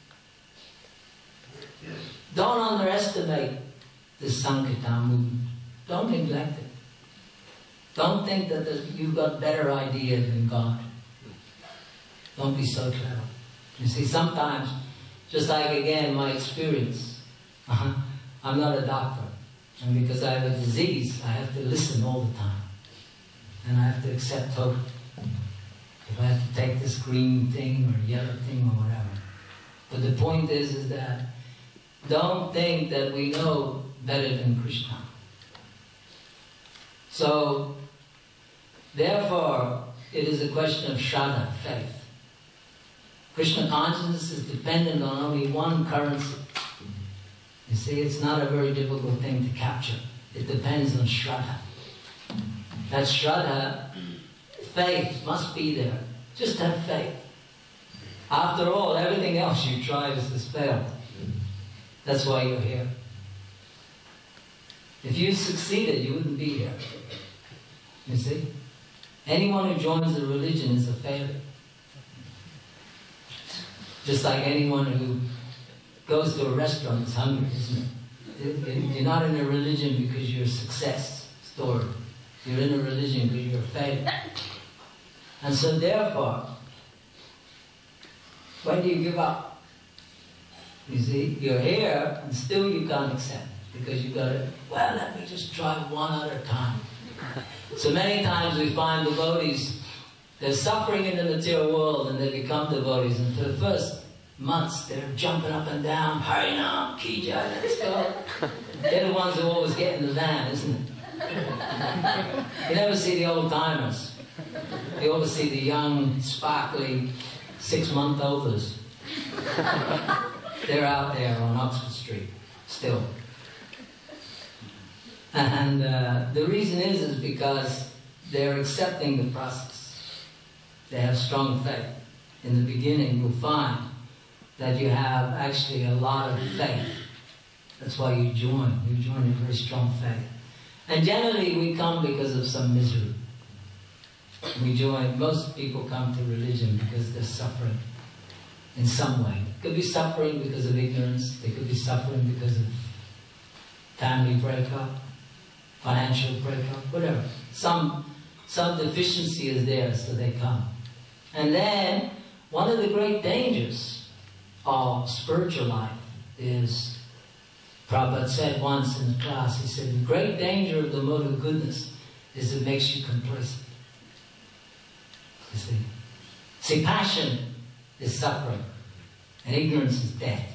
don't underestimate this Sankirtan movement. Don't neglect it. Don't think that you've got better ideas than God. Don't be so clever. You see, sometimes, just like again, my experience, I'm not a doctor. And because I have a disease, I have to listen all the time. And I have to accept totally. If I have to take this green thing or yellow thing or whatever. But the point is that don't think that we know better than Krishna. So, therefore, it is a question of Shraddha, faith. Krishna consciousness is dependent on only one currency. You see, it's not a very difficult thing to capture. It depends on Shraddha. That Shraddha, faith must be there. Just have faith. After all, everything else you tried has failed. That's why you're here. If you succeeded, you wouldn't be here. You see? Anyone who joins a religion is a failure. Just like anyone who goes to a restaurant is hungry, isn't it? You're not in a religion because you're a success story. You're in a religion because you're a failure. And so therefore, when do you give up? You see, you're here and still you can't accept. Because you've got to, well, let me just try one other time. So many times we find devotees They're suffering in the material world and they become devotees, and for the first months they're jumping up and down, Harinam, Ki Jai, let's go. They're the ones who always get in the van, isn't it? You never see the old timers. You always see the young, sparkly 6-month-olders. They're out there on Oxford Street, still. And the reason is because they're accepting the process. They have strong faith. In the beginning, you'll find that you have actually a lot of faith. That's why you join. You join in very strong faith. And generally, we come because of some misery. We join. Most people come to religion because they're suffering in some way. It could be suffering because of ignorance. They could be suffering because of family breakup, financial breakup, whatever. Some deficiency is there, so they come. And then, one of the great dangers of spiritual life is, Prabhupada said once in the class, he said, the great danger of the mode of goodness is it makes you complacent. You see? See, passion is suffering, and ignorance is death.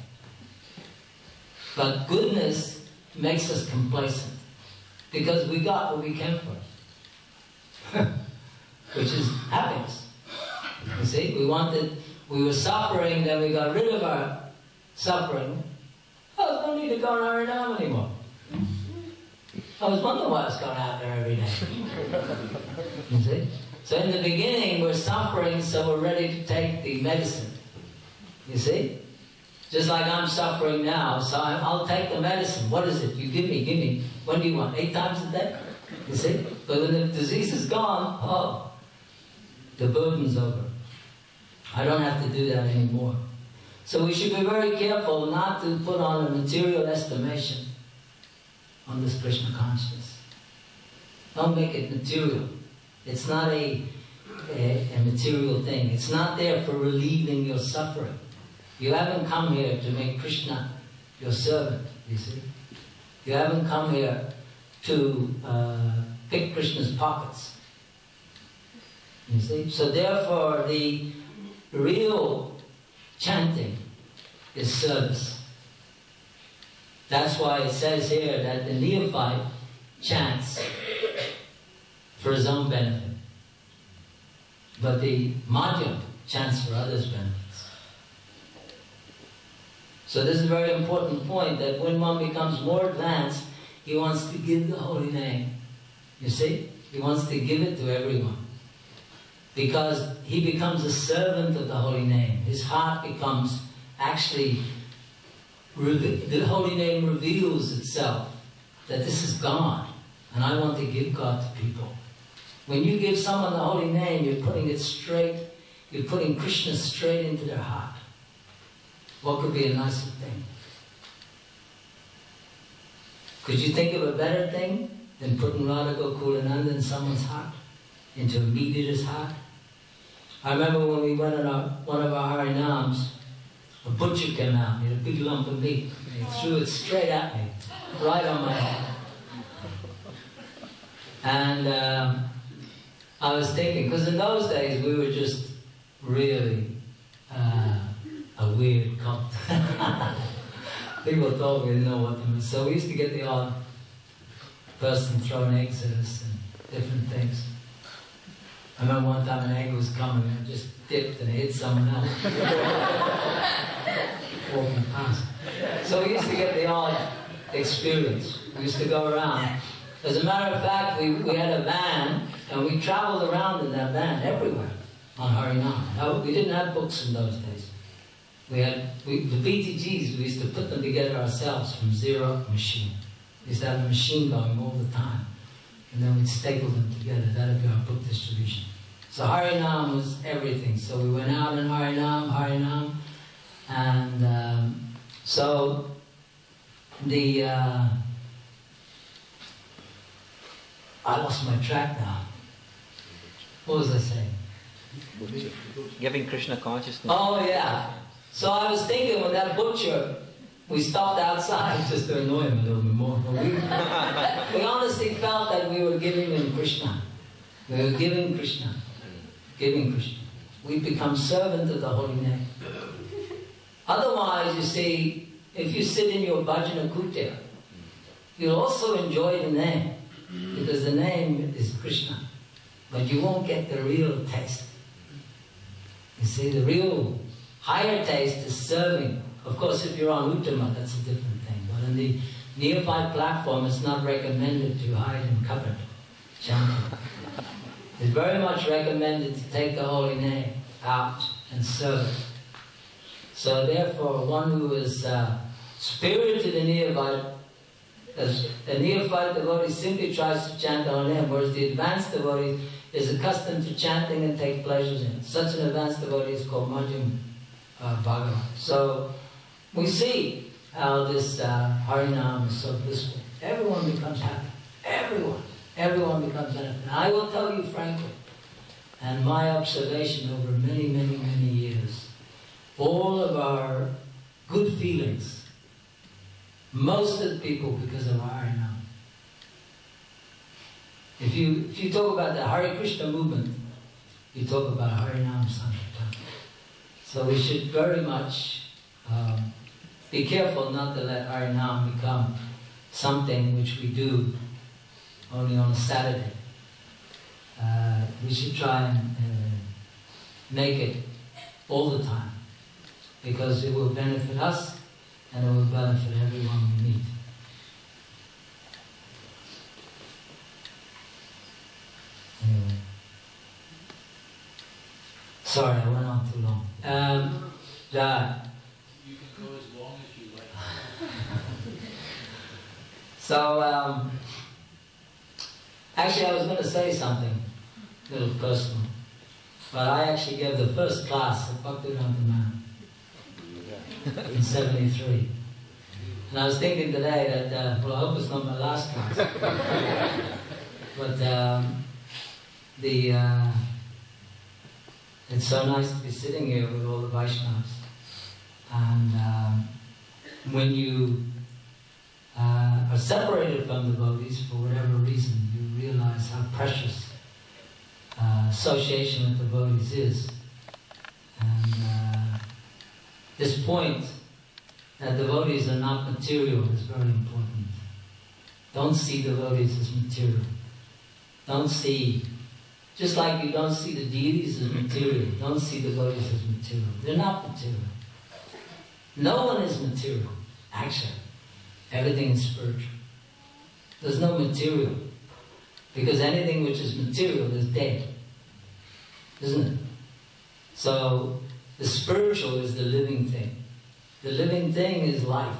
But goodness makes us complacent, because we got what we came for, which is happiness. You see, we were suffering, then we got rid of our suffering. Oh, no need to go on Harinam anymore. I was wondering why I was going out there every day. You see? So in the beginning, we're suffering, so we're ready to take the medicine. You see? Just like I'm suffering now, so I'll take the medicine. What is it? You give me. When do you want? 8 times a day? You see? But when the disease is gone, oh, the burden's over. I don't have to do that anymore. So we should be very careful not to put on a material estimation on this Krishna consciousness. Don't make it material. It's not a material thing. It's not there for relieving your suffering. You haven't come here to make Krishna your servant, you see. You haven't come here to pick Krishna's pockets. You see? So therefore, the real chanting is service. That's why it says here that the neophyte chants for his own benefit, but the Madhyam chants for others' benefits. So this is a very important point, that when one becomes more advanced, he wants to give the holy name. You see? He wants to give it to everyone. Because he becomes a servant of the holy name. His heart becomes actually, the holy name reveals itself that this is God, and I want to give God to people. When you give someone the holy name, you're putting it straight, you're putting Krishna straight into their heart. What could be a nicer thing? Could you think of a better thing than putting Radha Gokulananda in someone's heart? Into a meat eater's heart? I remember when we went on one of our Harinams, a butcher came out, he had a big lump of meat, and he threw it straight at me, right on my head. And I was thinking, because in those days we were just really a weird cult. People thought we didn't know what they were. So we used to get the odd person throwing eggs at us and different things. I remember one time an egg was coming and it just dipped and it hit someone else. Walking past. So we used to get the odd experience. We used to go around. As a matter of fact, we had a van and we traveled around in that van everywhere on Harinam. Now, we didn't have books in those days. The BTGs, we used to put them together ourselves from zero machine. We used to have a machine going all the time. And then we'd staple them together. That would be our book distribution. So Harinam was everything. So we went out in Harinam. And so the... I lost my track now. What was I saying? Giving Krishna consciousness. Oh, yeah. So I was thinking when that butcher, we stopped outside just to annoy him a little bit more. We honestly felt that we were giving him Krishna. We were giving Krishna. giving Krishna. We become servant of the holy name. Otherwise, you see, if you sit in your bhajana kutir, you'll also enjoy the name, because the name is Krishna, but you won't get the real taste. You see, the real higher taste is serving. Of course, if you're on Uttama, that's a different thing. But on the nearby platform, it's not recommended to hide in cupboard chanting. It's very much recommended to take the holy name out and serve it. So therefore, one who is spirited in nearby, as a neophyte devotee simply tries to chant the holy name, whereas the advanced devotee is accustomed to chanting and take pleasures in it. Such an advanced devotee is called Madhyam Bhagavan. So we see how this Harinam is so blissful. Everyone becomes happy. Everyone becomes happy. And I will tell you frankly, and my observation over many, many, many years, all of our good feelings, most of the people because of Harinam. If you talk about the Hare Krishna movement, you talk about Harinam Sankirtan. So we should very much be careful not to let Harinam become something which we do only on a Saturday. We should try and make it all the time, because it will benefit us and it will benefit everyone we meet. Anyway. Sorry, I went on too long. Jai. You can go as long as you like. So, actually I was going to say something a little personal, but I actually gave the first class at Bhaktivedanta Manor in 73. And I was thinking today that, well, I hope it's not my last class. But it's so nice to be sitting here with all the Vaishnavas. And when you are separated from devotees for whatever reason, you realize how precious association with devotees is. And this point that devotees are not material is very important. Don't see devotees as material. Don't see, just like you don't see the deities as material, don't see devotees as material. They're not material. No one is material, actually. Everything is spiritual. There's no material, because anything which is material is dead, isn't it? So the spiritual is the living thing. The living thing is life,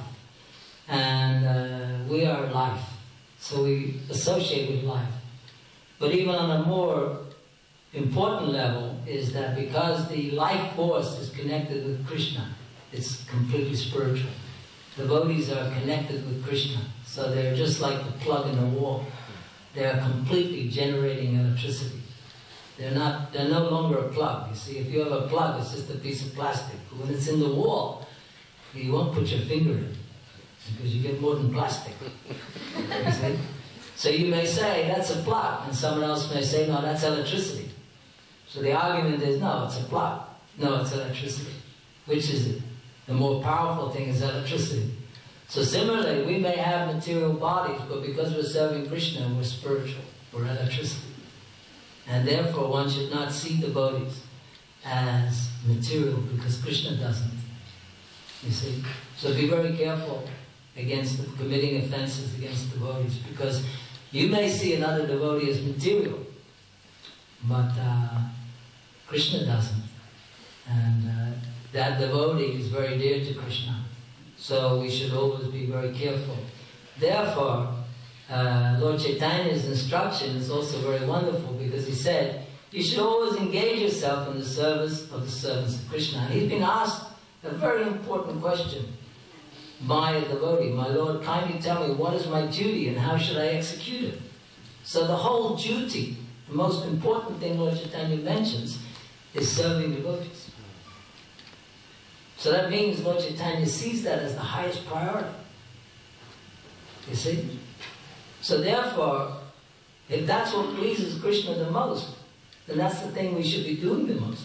and we are life, so we associate with life. But even on a more important level is that because the life force is connected with Krishna, it's completely spiritual. Devotees are connected with Krishna, so they're just like the plug in the wall. They are completely generating electricity. They're no longer a plug. You see, if you have a plug, it's just a piece of plastic. But when it's in the wall, you won't put your finger in, because you get more than plastic. You see? So you may say, that's a plug, and someone else may say, no, that's electricity. So the argument is, no, it's a plug. No, it's electricity. Which is it? The more powerful thing is electricity. So similarly, we may have material bodies, but because we're serving Krishna, we're spiritual, we're electricity. And therefore one should not see devotees as material, because Krishna doesn't. You see? So be very careful against committing offenses against devotees, because you may see another devotee as material, but Krishna doesn't. And that devotee is very dear to Krishna. So we should always be very careful. Therefore, Lord Chaitanya's instruction is also very wonderful, because he said, you should always engage yourself in the service of the servants of Krishna. And he's been asked a very important question by a devotee. My Lord, kindly tell me, what is my duty and how should I execute it? So the whole duty, the most important thing Lord Chaitanya mentions, is serving devotees. So that means Lord Chaitanya sees that as the highest priority. You see? So therefore, if that's what pleases Krishna the most, then that's the thing we should be doing the most.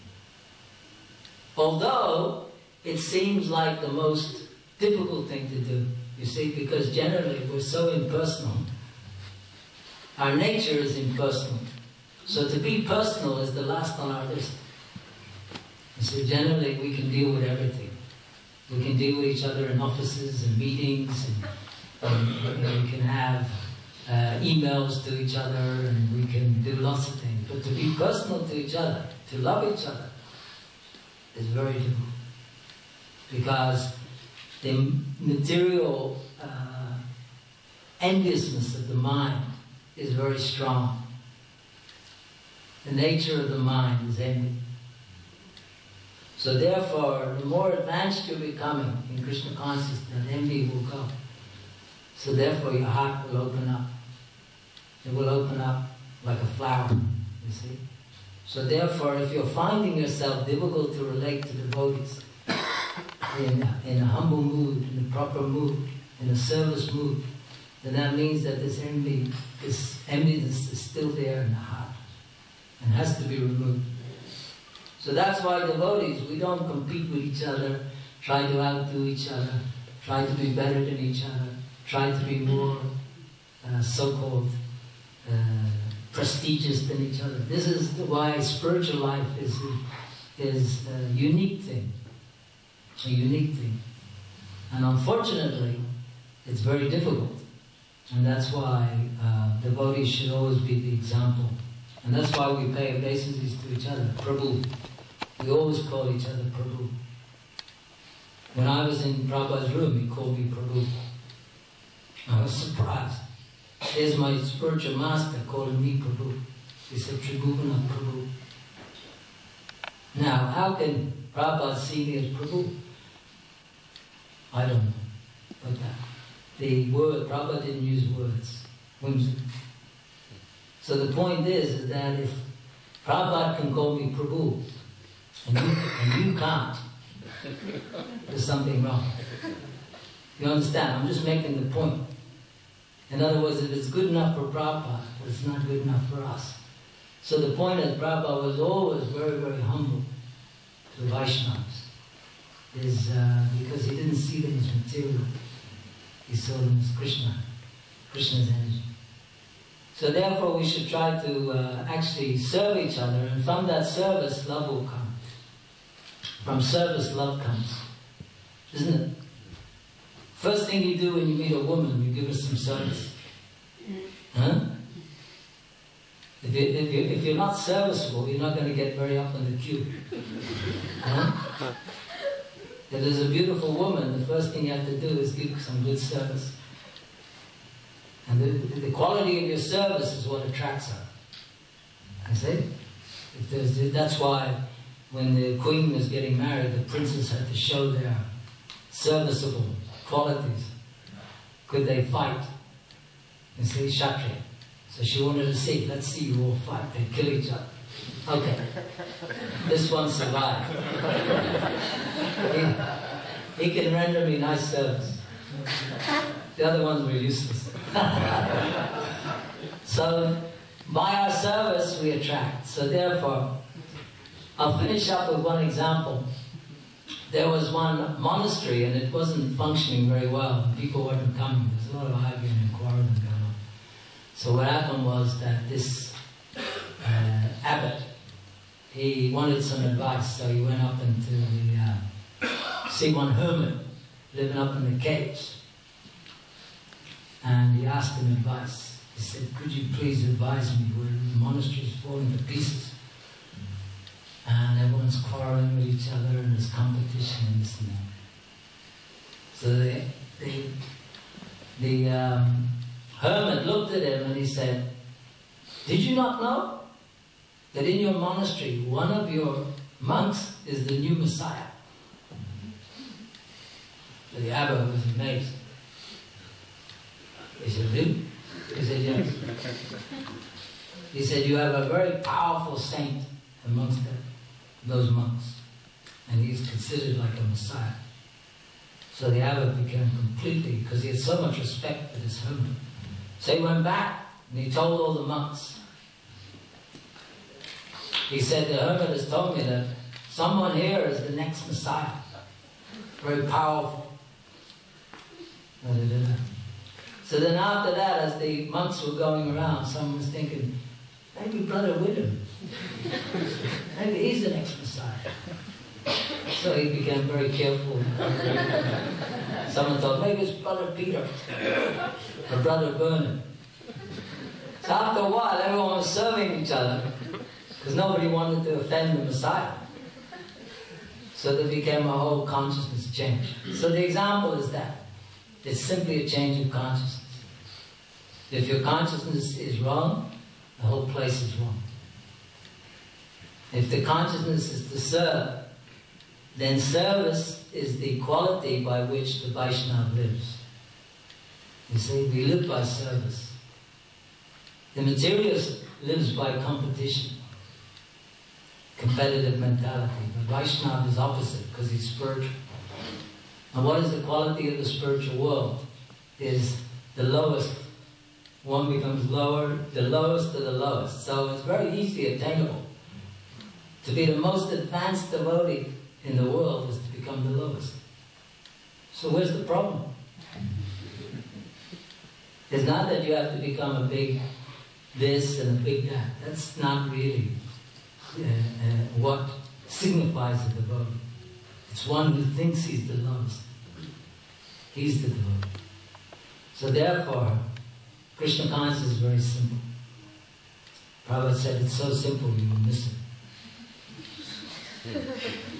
Although it seems like the most difficult thing to do, you see, because generally we're so impersonal. Our nature is impersonal. So to be personal is the last on our list. And so generally we can deal with everything. We can deal with each other in offices and meetings, and we can have emails to each other, and we can do lots of things. But to be personal to each other, to love each other, is very difficult. Because the material enviousness of the mind is very strong. The nature of the mind is envy. So therefore, the more advanced you're becoming in Krishna consciousness, envy will go. So therefore your heart will open up. It will open up like a flower, you see. So therefore, if you're finding yourself difficult to relate to devotees, in a humble mood, in a proper mood, in a service mood, then that means that this enviness is still there in the heart and has to be removed. So that's why devotees, we don't compete with each other, try to outdo each other, try to be better than each other, try to be more so-called prestigious than each other. This is why spiritual life is a unique thing. A unique thing. And unfortunately, it's very difficult. And that's why devotees should always be the example. And that's why we pay obeisances to each other. Prabhu. We always call each other Prabhu. When I was in Prabhupada's room, he called me Prabhu. I was surprised. There's my spiritual master calling me Prabhu. He said, Tribhuvanatha Prabhu. Now, how can Prabhupada see me as Prabhu? I don't know. But the word, Prabhupada didn't use words. So the point is that if Prabhupada can call me Prabhu, and you can't, there's something wrong. You understand? I'm just making the point. In other words, if it's good enough for Prabhupada, it's not good enough for us. So the point is, Prabhupada was always very, very humble to the Vaishnavas. Because he didn't see them as material. He saw them as Krishna, Krishna's energy. So therefore we should try to actually serve each other, and from that service, love will come. From service, love comes. Isn't it? First thing you do when you meet a woman, you give her some service. Huh? If you're not serviceable, you're not going to get very up in the queue. Huh? If there's a beautiful woman, the first thing you have to do is give some good service. And the quality of your service is what attracts her. I see? That's why when the queen was getting married, the princes had to show their serviceable qualities. Could they fight? You see, Kshatriya. So she wanted to see, let's see you all fight. They kill each other. Okay. This one survived. He can render me nice service. The other ones were useless. So, by our service we attract. So therefore, I'll finish up with one example. There was one monastery and it wasn't functioning very well. And people weren't coming. There's a lot of arguing and quarreling going on. So what happened was that this abbot, he wanted some advice. So he went up into the, see one hermit living up in the caves. And he asked him advice. He said, could you please advise me where the monastery is falling to pieces? And everyone's quarreling with each other and there's competition and this and that. So the hermit looked at him and he said, did you not know that in your monastery one of your monks is the new Messiah? So the abbot was amazed. He said, really? He said, yes. He said, you have a very powerful saint amongst those monks. And he's considered like a Messiah. So the abbot became completely, because he had so much respect for this hermit. So he went back and he told all the monks. He said, the hermit has told me that someone here is the next Messiah. Very powerful. So then after that, as the monks were going around, someone was thinking, maybe Brother William. Maybe he's the next Messiah. So he became very careful. Someone thought, maybe it's Brother Peter or Brother Bernard. So after a while, everyone was serving each other because nobody wanted to offend the Messiah. So there became a whole consciousness change. So the example is that. It's simply a change of consciousness. If your consciousness is wrong, the whole place is wrong. If the consciousness is to serve, then service is the quality by which the Vaishnava lives. You see, we live by service. The materialist lives by competition, competitive mentality. The Vaishnava is opposite because he's spiritual. And what is the quality of the spiritual world? Is the lowest. One becomes lower, the lowest of the lowest. So it's very easily attainable. To be the most advanced devotee in the world is to become the lowest. So where's the problem? It's not that you have to become a big this and a big that. That's not really what signifies a devotee. It's one who thinks he's the lowest. He's the devotee. So therefore, Krishna consciousness is very simple. Prabhupada said it's so simple you will miss it.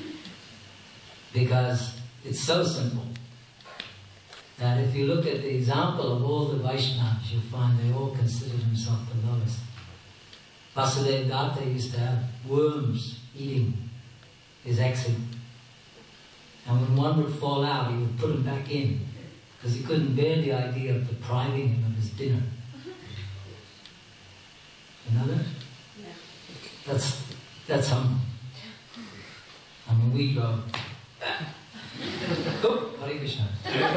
Because it's so simple that if you look at the example of all the Vaishnavas, you'll find they all consider themselves the lowest. Vasudeva Datta used to have worms eating his eczema. And when one would fall out, he would put him back in because he couldn't bear the idea of depriving him of his dinner. You know that? Yeah. That's humble. And when we go, oh, Hare Krishna.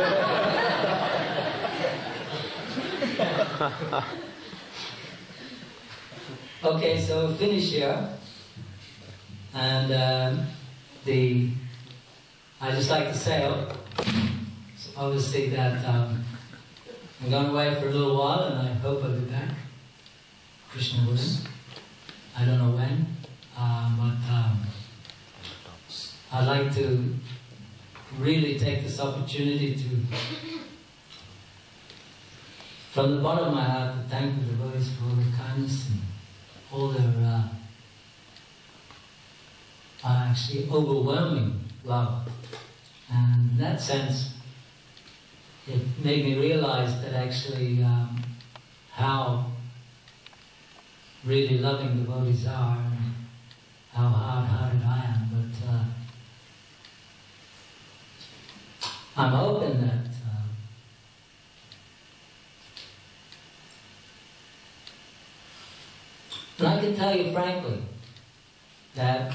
Okay, so we'll finish here. And I just like to say, obviously, that I'm going away for a little while, and I hope I'll be back. Krishna willing. I don't know when, but I'd like to really take this opportunity to, from the bottom of my heart, to thank the devotees for all their kindness and all their actually overwhelming love. And in that sense, it made me realize that actually how really loving devotees are and how hard-hearted I am. But I'm hoping that and I can tell you frankly that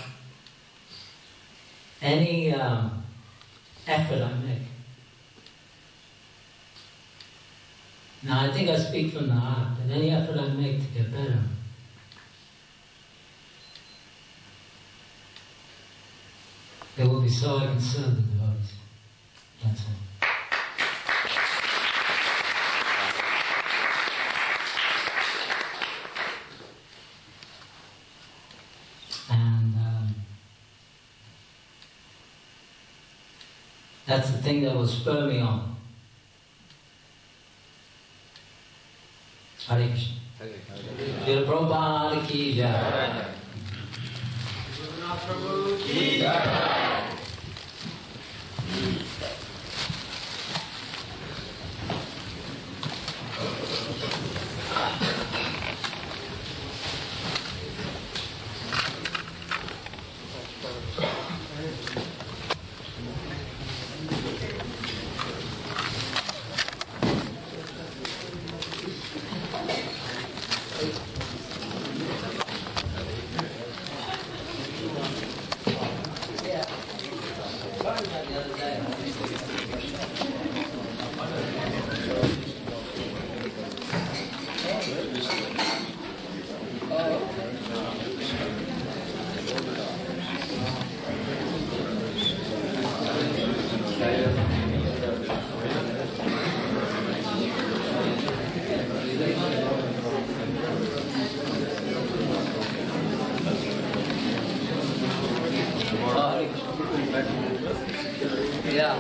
any effort I make, now I think I speak from the heart, that any effort I make to get better, it will be so I can serve the devotees. That's all. And that's the thing that will spur me on. Hare Krishna. Srila Prabhupada ki jai. Tribhuvanatha Prabhu ki jai. Yeah. Yeah.